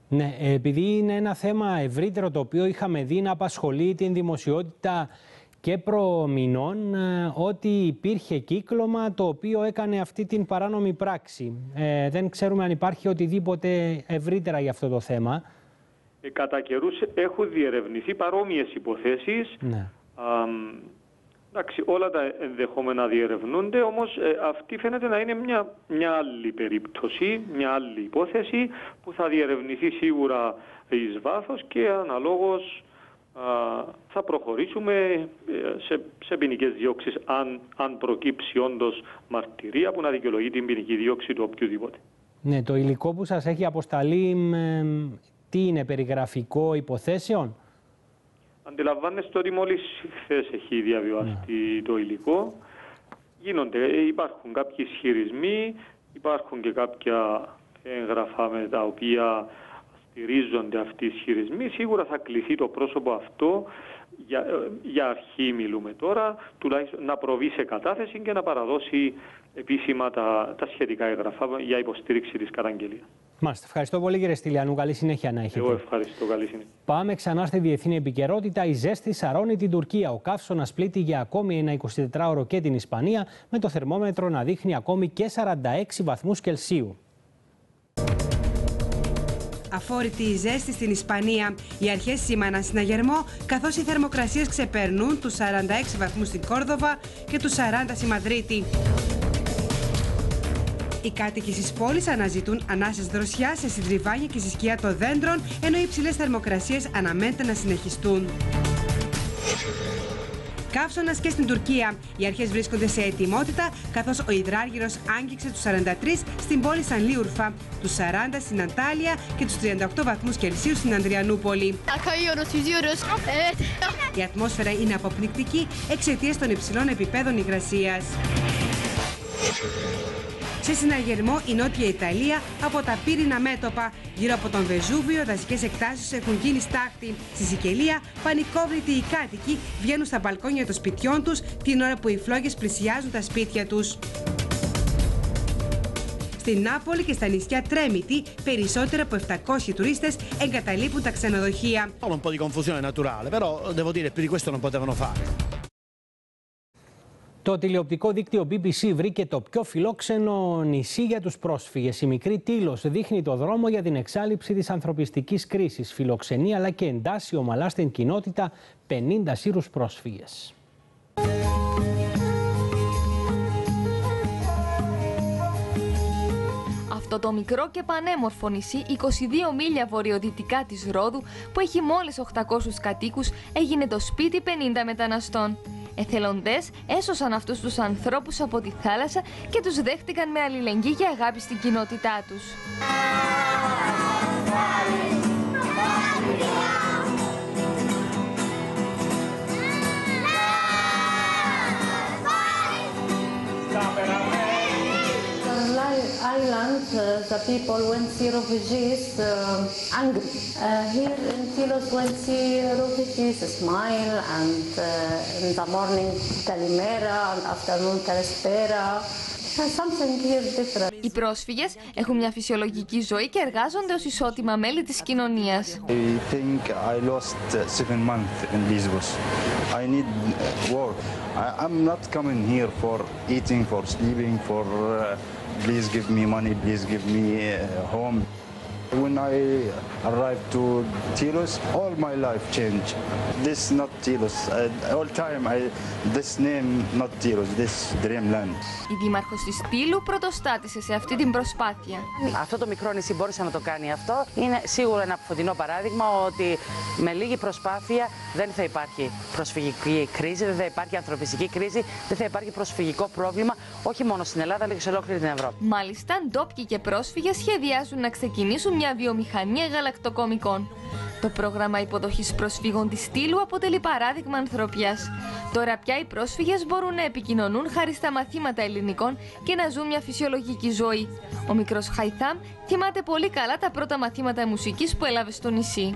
Ναι, επειδή είναι ένα θέμα ευρύτερο το οποίο είχαμε δει να απασχολεί την δημοσιότητα και προμηνών, ότι υπήρχε κύκλωμα το οποίο έκανε αυτή την παράνομη πράξη. Ε, δεν ξέρουμε αν υπάρχει οτιδήποτε ευρύτερα για αυτό το θέμα. Ε, κατά καιρούς έχουν διερευνηθεί παρόμοιες υποθέσεις. Ναι. Α, εντάξει, όλα τα ενδεχόμενα διερευνούνται, όμως ε, αυτή φαίνεται να είναι μια, μια άλλη περίπτωση, μια άλλη υπόθεση που θα διερευνηθεί σίγουρα εις βάθος και αναλόγως α, θα προχωρήσουμε σε, σε ποινικές διώξεις αν, αν προκύψει όντως μαρτυρία που να δικαιολογεί την ποινική δίωξη του οποιοδήποτε. Ναι, το υλικό που σας έχει αποσταλεί, με, τι είναι, περιγραφικό υποθέσεων? Αντιλαμβάνεστε ότι μόλις χθες έχει διαβιβαστεί ναι. το υλικό. Γίνονται, υπάρχουν κάποιοι ισχυρισμοί, υπάρχουν και κάποια έγγραφα με τα οποία στηρίζονται αυτοί οι ισχυρισμοί. Σίγουρα θα κληθεί το πρόσωπο αυτό, για, για αρχή μιλούμε τώρα, τουλάχιστον να προβεί σε κατάθεση και να παραδώσει επίσημα τα, τα σχετικά έγγραφα για υποστήριξη της καταγγελίας. Μάλιστα. Ευχαριστώ πολύ, κύριε Στυλιανού. Καλή συνέχεια να έχετε. Εγώ ευχαριστώ. Καλή συνέχεια. Πάμε ξανά στη διεθνή επικαιρότητα. Η ζέστη σαρώνει την Τουρκία. Ο καύσωνας πλήττει για ακόμη ένα εικοσιτετράωρο και την Ισπανία, με το θερμόμετρο να δείχνει ακόμη και σαράντα έξι βαθμούς Κελσίου. Αφόρητη η ζέστη στην Ισπανία. Οι αρχές σήμαναν συναγερμό, καθώς οι θερμοκρασίες ξεπερνούν τους σαράντα έξι βαθμούς στην Κόρδοβα και τους σαράντα στη Μαδρίτη. Οι κάτοικοι της πόλης αναζητούν ανάσες δροσιά σε συντριβάνια και στη σκιά των δέντρων, ενώ οι υψηλές θερμοκρασίες αναμένεται να συνεχιστούν. Καύσωνας και στην Τουρκία. Οι αρχές βρίσκονται σε ετοιμότητα, καθώς ο υδράργυρος άγγιξε τους σαράντα τρεις στην πόλη Σανλίουρφα, τους σαράντα στην Αντάλια και τους τριάντα οκτώ βαθμούς Κελσίου στην Ανδριανούπολη. Η ατμόσφαιρα είναι αποπνικτική εξαιτίας των υψηλών επιπέδων υγρασίας. Σε συναγερμό η Νότια Ιταλία από τα πύρινα μέτωπα. Γύρω από τον Βεζούβιο, δασικές εκτάσεις έχουν γίνει στάχτη. Στη Σικελία, πανικόβλητοι οι κάτοικοι βγαίνουν στα μπαλκόνια των σπιτιών τους την ώρα που οι φλόγες πλησιάζουν τα σπίτια τους. Στην Νάπολη και στα νησιά Τρέμητη, περισσότερο από επτακόσιοι τουρίστες εγκαταλείπουν τα ξενοδοχεία. Un po' di confusione naturale, però devo dire più di questo non potevano fare. Το τηλεοπτικό δίκτυο μπι μπι σι βρήκε το πιο φιλόξενο νησί για τους πρόσφυγες. Η μικρή Τήλος δείχνει το δρόμο για την εξάλειψη της ανθρωπιστικής κρίσης. Φιλοξενεί αλλά και εντάσσει ομαλά στην κοινότητα πενήντα Σύρους πρόσφυγες. Αυτό το μικρό και πανέμορφο νησί, είκοσι δύο μίλια βορειοδυτικά της Ρόδου, που έχει μόλις οκτακόσιους κατοίκους, έγινε το σπίτι πενήντα μεταναστών. Εθελοντές έσωσαν αυτούς τους ανθρώπους από τη θάλασσα και τους δέχτηκαν με αλληλεγγύη και αγάπη στην κοινότητά τους. Island, uh, the people when see refugees uh, angry. Uh, here in Tilos, when see refugees, smile, and uh, in the morning Kalimera, and afternoon Kalispera. Οι πρόσφυγες έχουν μια φυσιολογική ζωή και εργάζονται ως ισότιμα μέλη της κοινωνίας. I think I lost seven months in Lesbos. I need work. I'm not coming here for eating, for sleeping, for uh, please give me money, please give me uh, home. When I arrived to Tilos, all my life changed. This not Tilos. Uh, all time I this name not Tilos. This dreamland. Η δήμαρχος της Τήλου πρωτοστάτησε σε αυτή την προσπάθεια. Αυτό το μικρό νησί μπόρεσε να το κάνει αυτό. Είναι σίγουρα ένα φωτεινό παράδειγμα ότι με λίγη προσπάθεια δεν θα υπάρχει προσφυγική κρίση, δεν θα υπάρχει ανθρωπιστική κρίση, δεν θα υπάρχει προσφυγικό πρόβλημα, όχι μόνο στην Ελλάδα αλλά και σε ολόκληρη την Ευρώπη. Μάλιστα, ντόπιοι και πρόσφυγες σχεδιάζουν να ξεκινήσουν μια βιομηχανία γαλακτοκομικών. Το πρόγραμμα υποδοχής προσφύγων της Τήλου αποτελεί παράδειγμα ανθρωπιάς. Τώρα πια οι πρόσφυγες μπορούν να επικοινωνούν χάρη στα μαθήματα ελληνικών και να ζουν μια φυσιολογική ζωή. Ο μικρός Χαϊθάμ θυμάται πολύ καλά τα πρώτα μαθήματα μουσικής που έλαβε στο νησί.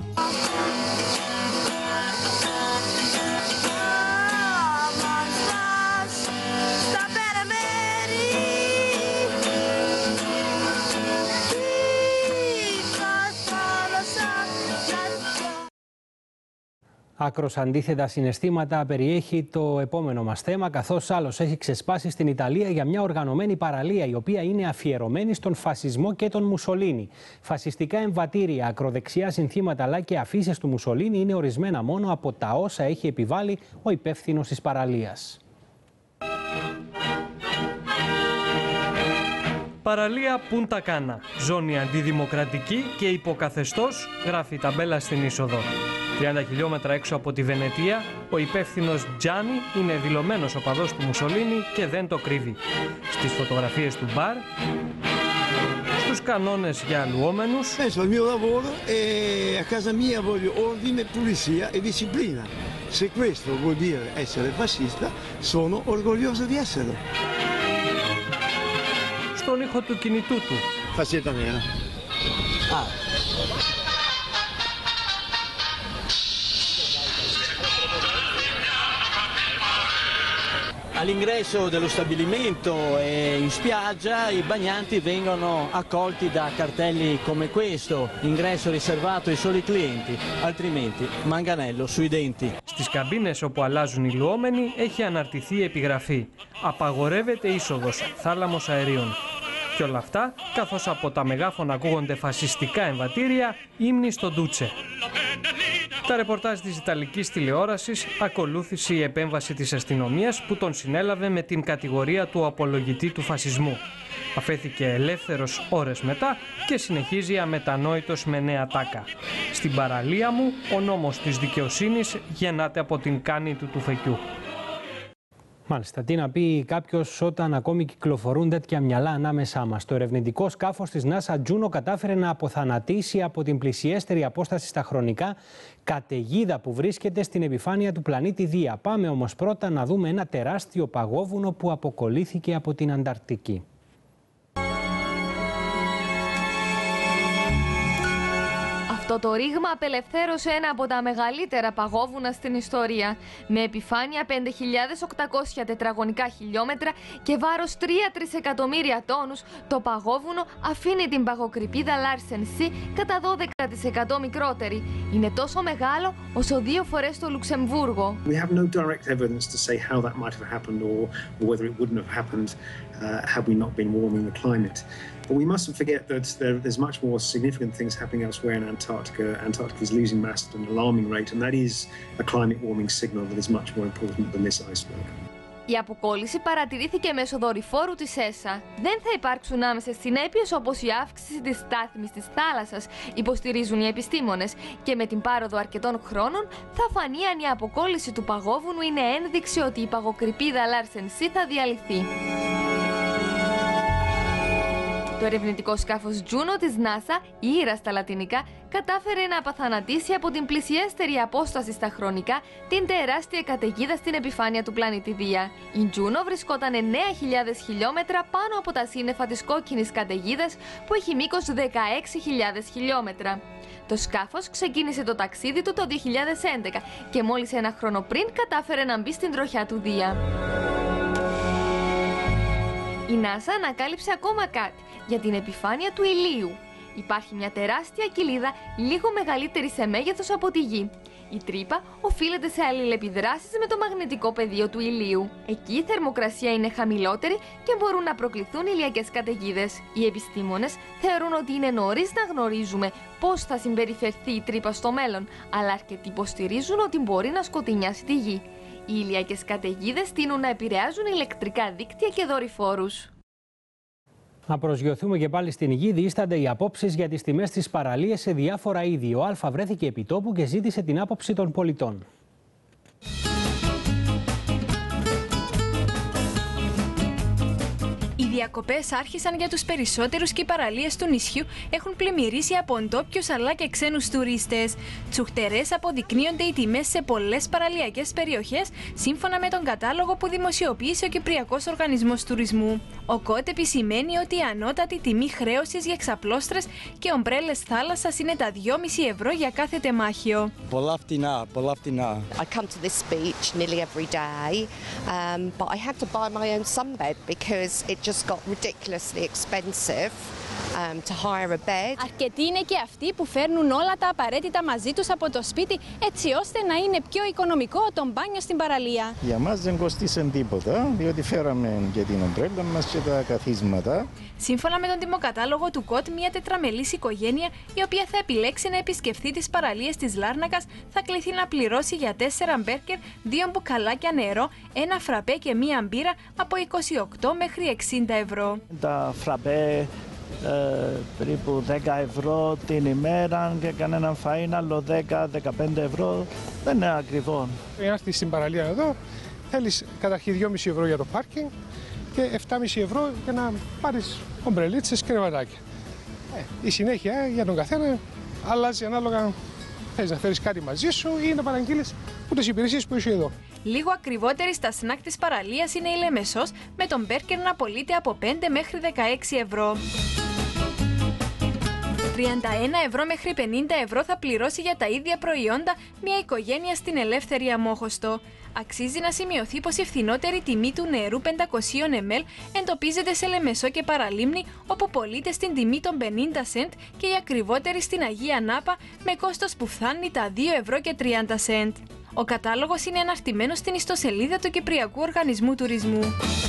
Άκρος αντίθετα συναισθήματα περιέχει το επόμενο μας θέμα, καθώς άλλος έχει ξεσπάσει στην Ιταλία για μια οργανωμένη παραλία η οποία είναι αφιερωμένη στον φασισμό και τον Μουσολίνι. Φασιστικά εμβατήρια, ακροδεξιά συνθήματα αλλά και αφήσεις του Μουσολίνι είναι ορισμένα μόνο από τα όσα έχει επιβάλει ο υπεύθυνος της παραλίας. Παραλία Πούντα Κάνα, ζώνη αντιδημοκρατική και υποκαθεστώς, γράφει η ταμπέλα στην είσοδο. τριάντα χιλιόμετρα έξω από τη Βενετία, ο υπεύθυνος Τζάνι είναι δηλωμένος οπαδός του Μουσολίνι και δεν το κρύβει. Στις φωτογραφίες του μπαρ, στους κανόνες για αλλουόμενους, penso al mio lavoro e a casa mia voglio ordine, pulizia e disciplina. Se questo vuol dire essere fascista, sono orgoglioso di esserlo. Στον ήχο του κινητού του. Faceta nera. Ah. All'ingresso dello stabilimento e in spiaggia i bagnanti vengono accolti da cartelli come questo: ingresso riservato ai soli clienti, altrimenti manganello sui denti. Στις καμπίνες όπου αλλάζουν οι λουόμενοι έχει αναρτηθεί επιγραφή: απαγορεύεται είσοδος, θάλαμος αερίων. Και όλα αυτά, καθώς από τα μεγάφωνα ακούγονται φασιστικά εμβατήρια, ύμνοι στο ντούτσε. Τα ρεπορτάζ της Ιταλικής τηλεόρασης ακολούθησε η επέμβαση της αστυνομίας που τον συνέλαβε με την κατηγορία του απολογητή του φασισμού. Αφέθηκε ελεύθερος ώρες μετά και συνεχίζει αμετανόητος με νέα τάκα. Στην παραλία μου, ο νόμος της δικαιοσύνης γεννάται από την κάνη του του φεκιού. Μάλιστα, τι να πει κάποιος όταν ακόμη κυκλοφορούν τέτοια μυαλά ανάμεσά μας. Το ερευνητικό σκάφος της NASA Juno κατάφερε να αποθανατήσει από την πλησιέστερη απόσταση στα χρονικά καταιγίδα που βρίσκεται στην επιφάνεια του πλανήτη Δία. Πάμε όμως πρώτα να δούμε ένα τεράστιο παγόβουνο που αποκολλήθηκε από την Ανταρκτική. Αυτό το ρήγμα απελευθέρωσε ένα από τα μεγαλύτερα παγόβουνα στην ιστορία. Με επιφάνεια πέντε χιλιάδες οκτακόσια τετραγωνικά χιλιόμετρα και βάρος τρία τρισεκατομμύρια τόνους, το παγόβουνο αφήνει την παγοκρηπίδα Larsen C κατά δώδεκα τοις εκατό μικρότερη. Είναι τόσο μεγάλο όσο δύο φορές το Λουξεμβούργο. We have no direct evidence to say how that might have happened or whether it wouldn't have happened uh, had we not been warming the climate. But we mustn't forget that there, there's much more significant things happening elsewhere in Antarctica. Antarctica is losing mass at an alarming rate, and that is a climate warming signal that is much more important than this iceberg. Η αποκόλληση παρατηρήθηκε μέσω δορυφόρου της ΕΣΑ. Δεν θα υπάρξουν άμεσες συνέπειες όπως η αύξηση της στάθμης της θάλασσας, υποστηρίζουν οι επιστήμονες, και με την πάροδο αρκετών χρόνων θα φανεί αν η αποκόλληση του παγόβουνου είναι ένδειξη ότι η παγοκρηπίδα Larsen C θα διαλυθεί. Το ερευνητικό σκάφος Juno της NASA, η Ήρα στα λατινικά, κατάφερε να απαθανατήσει από την πλησιέστερη απόσταση στα χρονικά την τεράστια καταιγίδα στην επιφάνεια του πλανήτη Δία. Η Juno βρισκόταν εννέα χιλιάδες χιλιόμετρα πάνω από τα σύννεφα της κόκκινης καταιγίδας που έχει μήκος δεκαέξι χιλιάδες χιλιόμετρα. Το σκάφος ξεκίνησε το ταξίδι του το δύο χιλιάδες έντεκα και μόλις ένα χρόνο πριν κατάφερε να μπει στην τροχιά του Δία. Η NASA ανακάλυψε ακόμα κάτι για την επιφάνεια του ηλίου. Υπάρχει μια τεράστια κοιλίδα λίγο μεγαλύτερη σε μέγεθος από τη Γη. Η τρύπα οφείλεται σε αλληλεπιδράσεις με το μαγνητικό πεδίο του ηλίου. Εκεί η θερμοκρασία είναι χαμηλότερη και μπορούν να προκληθούν ηλιακές καταιγίδες. Οι επιστήμονες θεωρούν ότι είναι νωρίς να γνωρίζουμε πώς θα συμπεριφερθεί η τρύπα στο μέλλον, αλλά αρκετοί υποστηρίζουν ότι μπορεί να σκοτεινιάσει τη Γη. Οι ηλιακές καταιγίδες τείνουν να επηρεάζουν ηλεκτρικά δίκτυα και δορυφόρους. Να προσγειωθούμε και πάλι στην Γη. Διήστανται οι απόψεις για τις τιμές της παραλίας σε διάφορα είδη. Ο Α βρέθηκε επί τόπου και ζήτησε την άποψη των πολιτών. Οι διακοπές άρχισαν για τους περισσότερους και οι παραλίες του νησιού έχουν πλημμυρίσει από ντόπιους αλλά και ξένους τουρίστες. Τσουχτερές αποδεικνύονται οι τιμές σε πολλές παραλιακές περιοχές, σύμφωνα με τον κατάλογο που δημοσιοποίησε ο Κυπριακός Οργανισμός Τουρισμού. Ο ΚΟΤ επισημαίνει ότι η ανώτατη τιμή χρέωσης για ξαπλώστρες και ομπρέλες θάλασσας είναι τα δυόμισι ευρώ για κάθε τεμάχιο. Πολλά φτηνά, πολλά φτηνά. I come to this beach nearly every day, um, but I had to buy my own sunbed because it just got ridiculously expensive. um, to hire a bed. Αρκετοί είναι και αυτοί που φέρνουν όλα τα απαραίτητα μαζί τους από το σπίτι, έτσι ώστε να είναι πιο οικονομικό το μπάνιο στην παραλία. Για μας δεν κοστίσαν τίποτα, διότι φέραμε και την ομπρέλα μας και τα καθίσματα. Σύμφωνα με τον τιμοκατάλογο του ΚΟΤ, μια τετραμελής οικογένεια η οποία θα επιλέξει να επισκεφθεί τις παραλίες της Λάρνακας θα κληθεί να πληρώσει για τέσσερα μπέρκερ, δύο μπουκαλάκια νερό, ένα φραπέ και μία μπύρα από είκοσι οκτώ μέχρι εξήντα ευρώ. Τα φραπέ ε, περίπου δέκα ευρώ την ημέρα και κανέναν φαΐν άλλο δέκα με δεκαπέντε ευρώ. Δεν είναι ακριβό. Για να έρθεις στην παραλία εδώ θέλεις καταρχήν δυόμισι ευρώ για το πάρκινγκ και επτά κόμμα πέντε ευρώ για να πάρεις ομπρελίτσες και κρεβατάκια. Ε, η συνέχεια για τον καθένα αλλάζει ανάλογα. Θες να φέρεις κάτι μαζί σου ή να παραγγείλεις από τις υπηρεσίες που είσαι εδώ. Λίγο ακριβότερη στα σνακ της παραλίας είναι η Λεμεσός, με τον μπέρκερ να πωλείται από πέντε μέχρι δεκαέξι ευρώ. τριάντα ένα ευρώ μέχρι πενήντα ευρώ θα πληρώσει για τα ίδια προϊόντα μια οικογένεια στην Ελεύθερη Αμόχωστο. Αξίζει να σημειωθεί πως η φθηνότερη τιμή του νερού πεντακόσια μιλιλίτρα εντοπίζεται σε Λεμεσό και Παραλίμνη, όπου πωλείται στην τιμή των πενήντα σεντ, και η ακριβότερη στην Αγία Νάπα με κόστος που φτάνει τα δύο ευρώ και τριάντα σεντ. Ο κατάλογος είναι αναρτημένος στην ιστοσελίδα του Κυπριακού Οργανισμού Τουρισμού.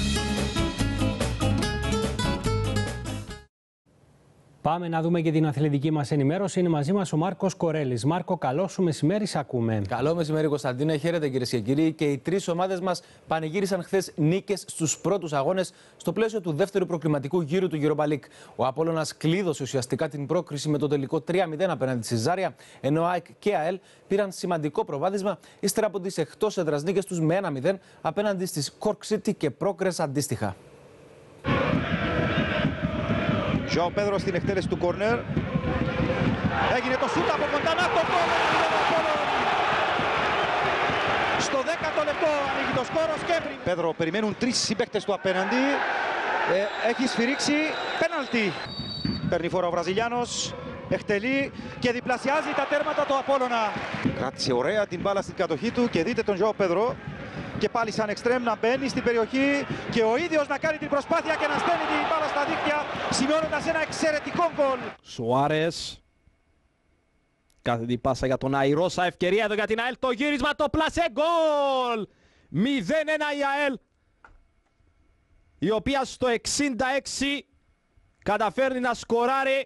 Πάμε να δούμε και την αθλητική μας ενημέρωση. Είναι μαζί μας ο Μάρκος Κορέλης. Μάρκο, καλό σου μεσημέρι, σ' ακούμε. Καλό μεσημέρι, Κωνσταντίνε. Χαίρετε, κυρίες και κύριοι. Και οι τρεις ομάδες μας πανηγύρισαν χθες νίκες στους πρώτους αγώνες στο πλαίσιο του δεύτερου προκριματικού γύρου του Europa League. Ο Απόλλωνας κλείδωσε ουσιαστικά την πρόκριση με το τελικό τρία μηδέν απέναντι στη Ζάρια, ενώ ΑΕΚ και ΑΕΛ πήραν σημαντικό προβάδισμα ύστερα από τις εκτός έδρας νίκες τους με ένα μηδέν απέναντι στις Cork City και Progress αντίστοιχα. Ζωάο Πέδρο στην εκτέλεση του κόρνερ. Έγινε το σούτ από κοντά, να το γκολ! Στο δέκατο λεπτό ανοίγει το σκόρο και πριν. Πέδρο, περιμένουν τρεις συμπαίκτες του απέναντι. Ε, έχει σφυρίξει πέναλτι. Παίρνει φορά ο Βραζιλιάνος, εκτελεί και διπλασιάζει τα τέρματα του Απόλλωνα. Κράτησε ωραία την μπάλα στην κατοχή του και δείτε τον Ζωάο Πέδρο. Και πάλι σαν εξτρέμ να μπαίνει στην περιοχή και ο ίδιος να κάνει την προσπάθεια και να στέλνει την μπάλα στα δίκτυα, σημειώνοντας ένα εξαιρετικό γκολ. Σουάρες. Κάθετη πάσα για τον Αϊρώσα, ευκαιρία εδώ για την ΑΕΛ, το γύρισμα, το πλασέ, γκολ! μηδέν ένα η ΑΕΛ, η οποία στο εξήντα έξι καταφέρνει να σκοράρει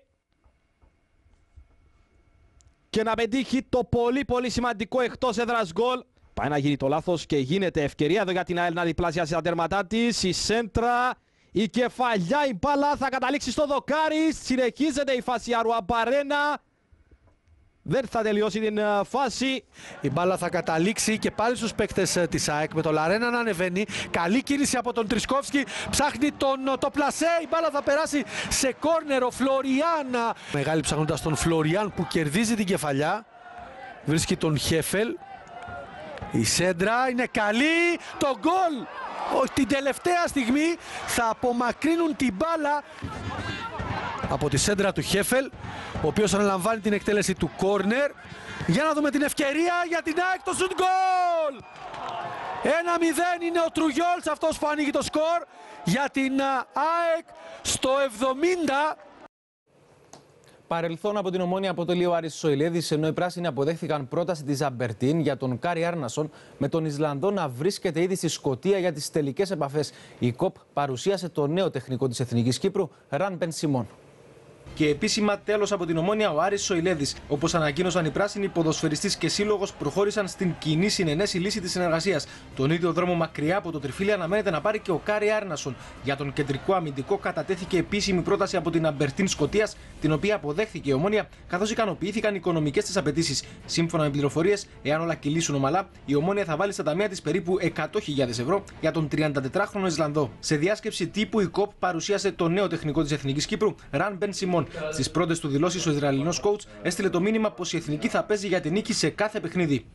και να πετύχει το πολύ πολύ σημαντικό εκτός έδρας γκολ. Πάει να γίνει το λάθος και γίνεται ευκαιρία εδώ για την ΑΕΛ να διπλασιάσει τα τέρματά της. Η σέντρα, η κεφαλιά, η μπάλα θα καταλήξει στο δοκάρι. Συνεχίζεται η φάση Αρουαμπαρένα. Δεν θα τελειώσει την φάση. Η μπάλα θα καταλήξει και πάλι στους παίκτες της ΑΕΚ με τον Λαρένα να ανεβαίνει. Καλή κίνηση από τον Τρισκόφσκι. Ψάχνει τον, το πλασέ. Η μπάλα θα περάσει σε κόρνερ. Ο Φλωριάν. Μεγάλη ψάχνοντας τον Φλωριάν που κερδίζει την κεφαλιά. Βρίσκει τον Χέφελ. Η σέντρα είναι καλή, το γκολ! Την τελευταία στιγμή θα απομακρύνουν την μπάλα από τη σέντρα του Χέφελ, ο οποίος αναλαμβάνει την εκτέλεση του κόρνερ. Για να δούμε την ευκαιρία για την ΑΕΚ, το σουτ γκολ! ένα μηδέν είναι ο Τρουγιόλς αυτός που ανοίγει το σκορ για την ΑΕΚ στο εβδομήντα. Παρελθόν από την Ομόνια αποτελεί ο Άρης Σοηλέδης, ενώ οι πράσινοι αποδέχθηκαν πρόταση της Αμπερτίν για τον Κάρι Άρνασον, με τον Ισλανδό να βρίσκεται ήδη στη Σκωτία για τις τελικές επαφές. Η ΚΟΠ παρουσίασε το νέο τεχνικό της Εθνικής Κύπρου, Ραν Μπεν Σιμών. Και επίσημα τέλος από την Ομόνια ο Άρης Σοηλέδης. Όπως ανακοίνωσαν οι πράσινοι, ποδοσφαιριστής και σύλλογος προχώρησαν στην κοινή συνενέση λύση της συνεργασίας. Τον ίδιο δρόμο μακριά από το τριφύλι αναμένεται να πάρει και ο Κάρι Άρνασον. Για τον κεντρικό αμυντικό κατατέθηκε επίσημη πρόταση από την Αμπερτίν Σκωτίας, την οποία αποδέχθηκε η Ομόνια, καθώς ικανοποιήθηκαν οι οικονομικές της απαιτήσεις. Σύμφωνα με πληροφορίες, εάν όλα κυλήσουν ομαλά, η Ομόνια θα βάλει στα ταμεία της περίπου εκατό χιλιάδες ευρώ για τον τριαντατετράχρονο Ισλανδό. Σε διάσκεψη τύπου η ΚΟΠ παρουσίασε το νέο τεχνικό της Εθνικής Κύπρου, Ραν Μπεν Σιμών. Στις πρώτες του δηλώσεις, ο Ισραηλινός coach έστειλε το μήνυμα πως η Εθνική θα παίζει για την νίκη σε κάθε παιχνίδι.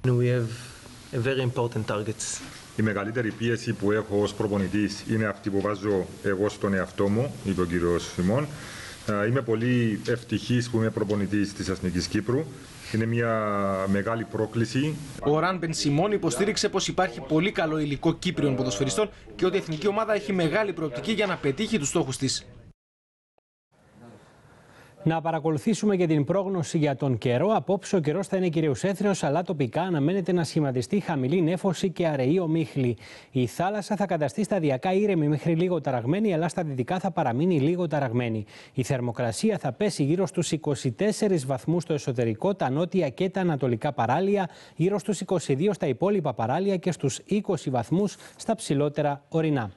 Η μεγαλύτερη πίεση που έχω ως προπονητής είναι αυτή που βάζω εγώ στον εαυτό μου, είπε ο κύριος Σιμών. Είμαι πολύ ευτυχής που είμαι προπονητής της Εθνικής Κύπρου. Είναι μια μεγάλη πρόκληση. Ο Ραν Μπεν Σιμών υποστήριξε πως υπάρχει πολύ καλό υλικό Κύπριων ποδοσφαιριστών και ότι η εθνική ομάδα έχει μεγάλη προοπτική για να πετύχει τους στόχους της. Να παρακολουθήσουμε και την πρόγνωση για τον καιρό. Απόψε ο καιρός θα είναι κυρίως έθριος, αλλά τοπικά αναμένεται να σχηματιστεί χαμηλή νέφωση και αραιή ομίχλη. Η θάλασσα θα καταστεί σταδιακά ήρεμη μέχρι λίγο ταραγμένη, αλλά στα δυτικά θα παραμείνει λίγο ταραγμένη. Η θερμοκρασία θα πέσει γύρω στους είκοσι τέσσερις βαθμούς στο εσωτερικό, τα νότια και τα ανατολικά παράλια, γύρω στους είκοσι δύο στα υπόλοιπα παράλια και στους είκοσι βαθμούς στα ψηλότερα ορεινά.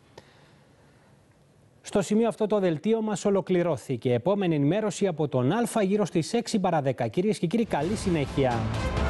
Στο σημείο αυτό το δελτίο μας ολοκληρώθηκε. Επόμενη ενημέρωση από τον Α γύρω στις έξι παρά δέκα. Κυρίες και κύριοι, καλή συνέχεια.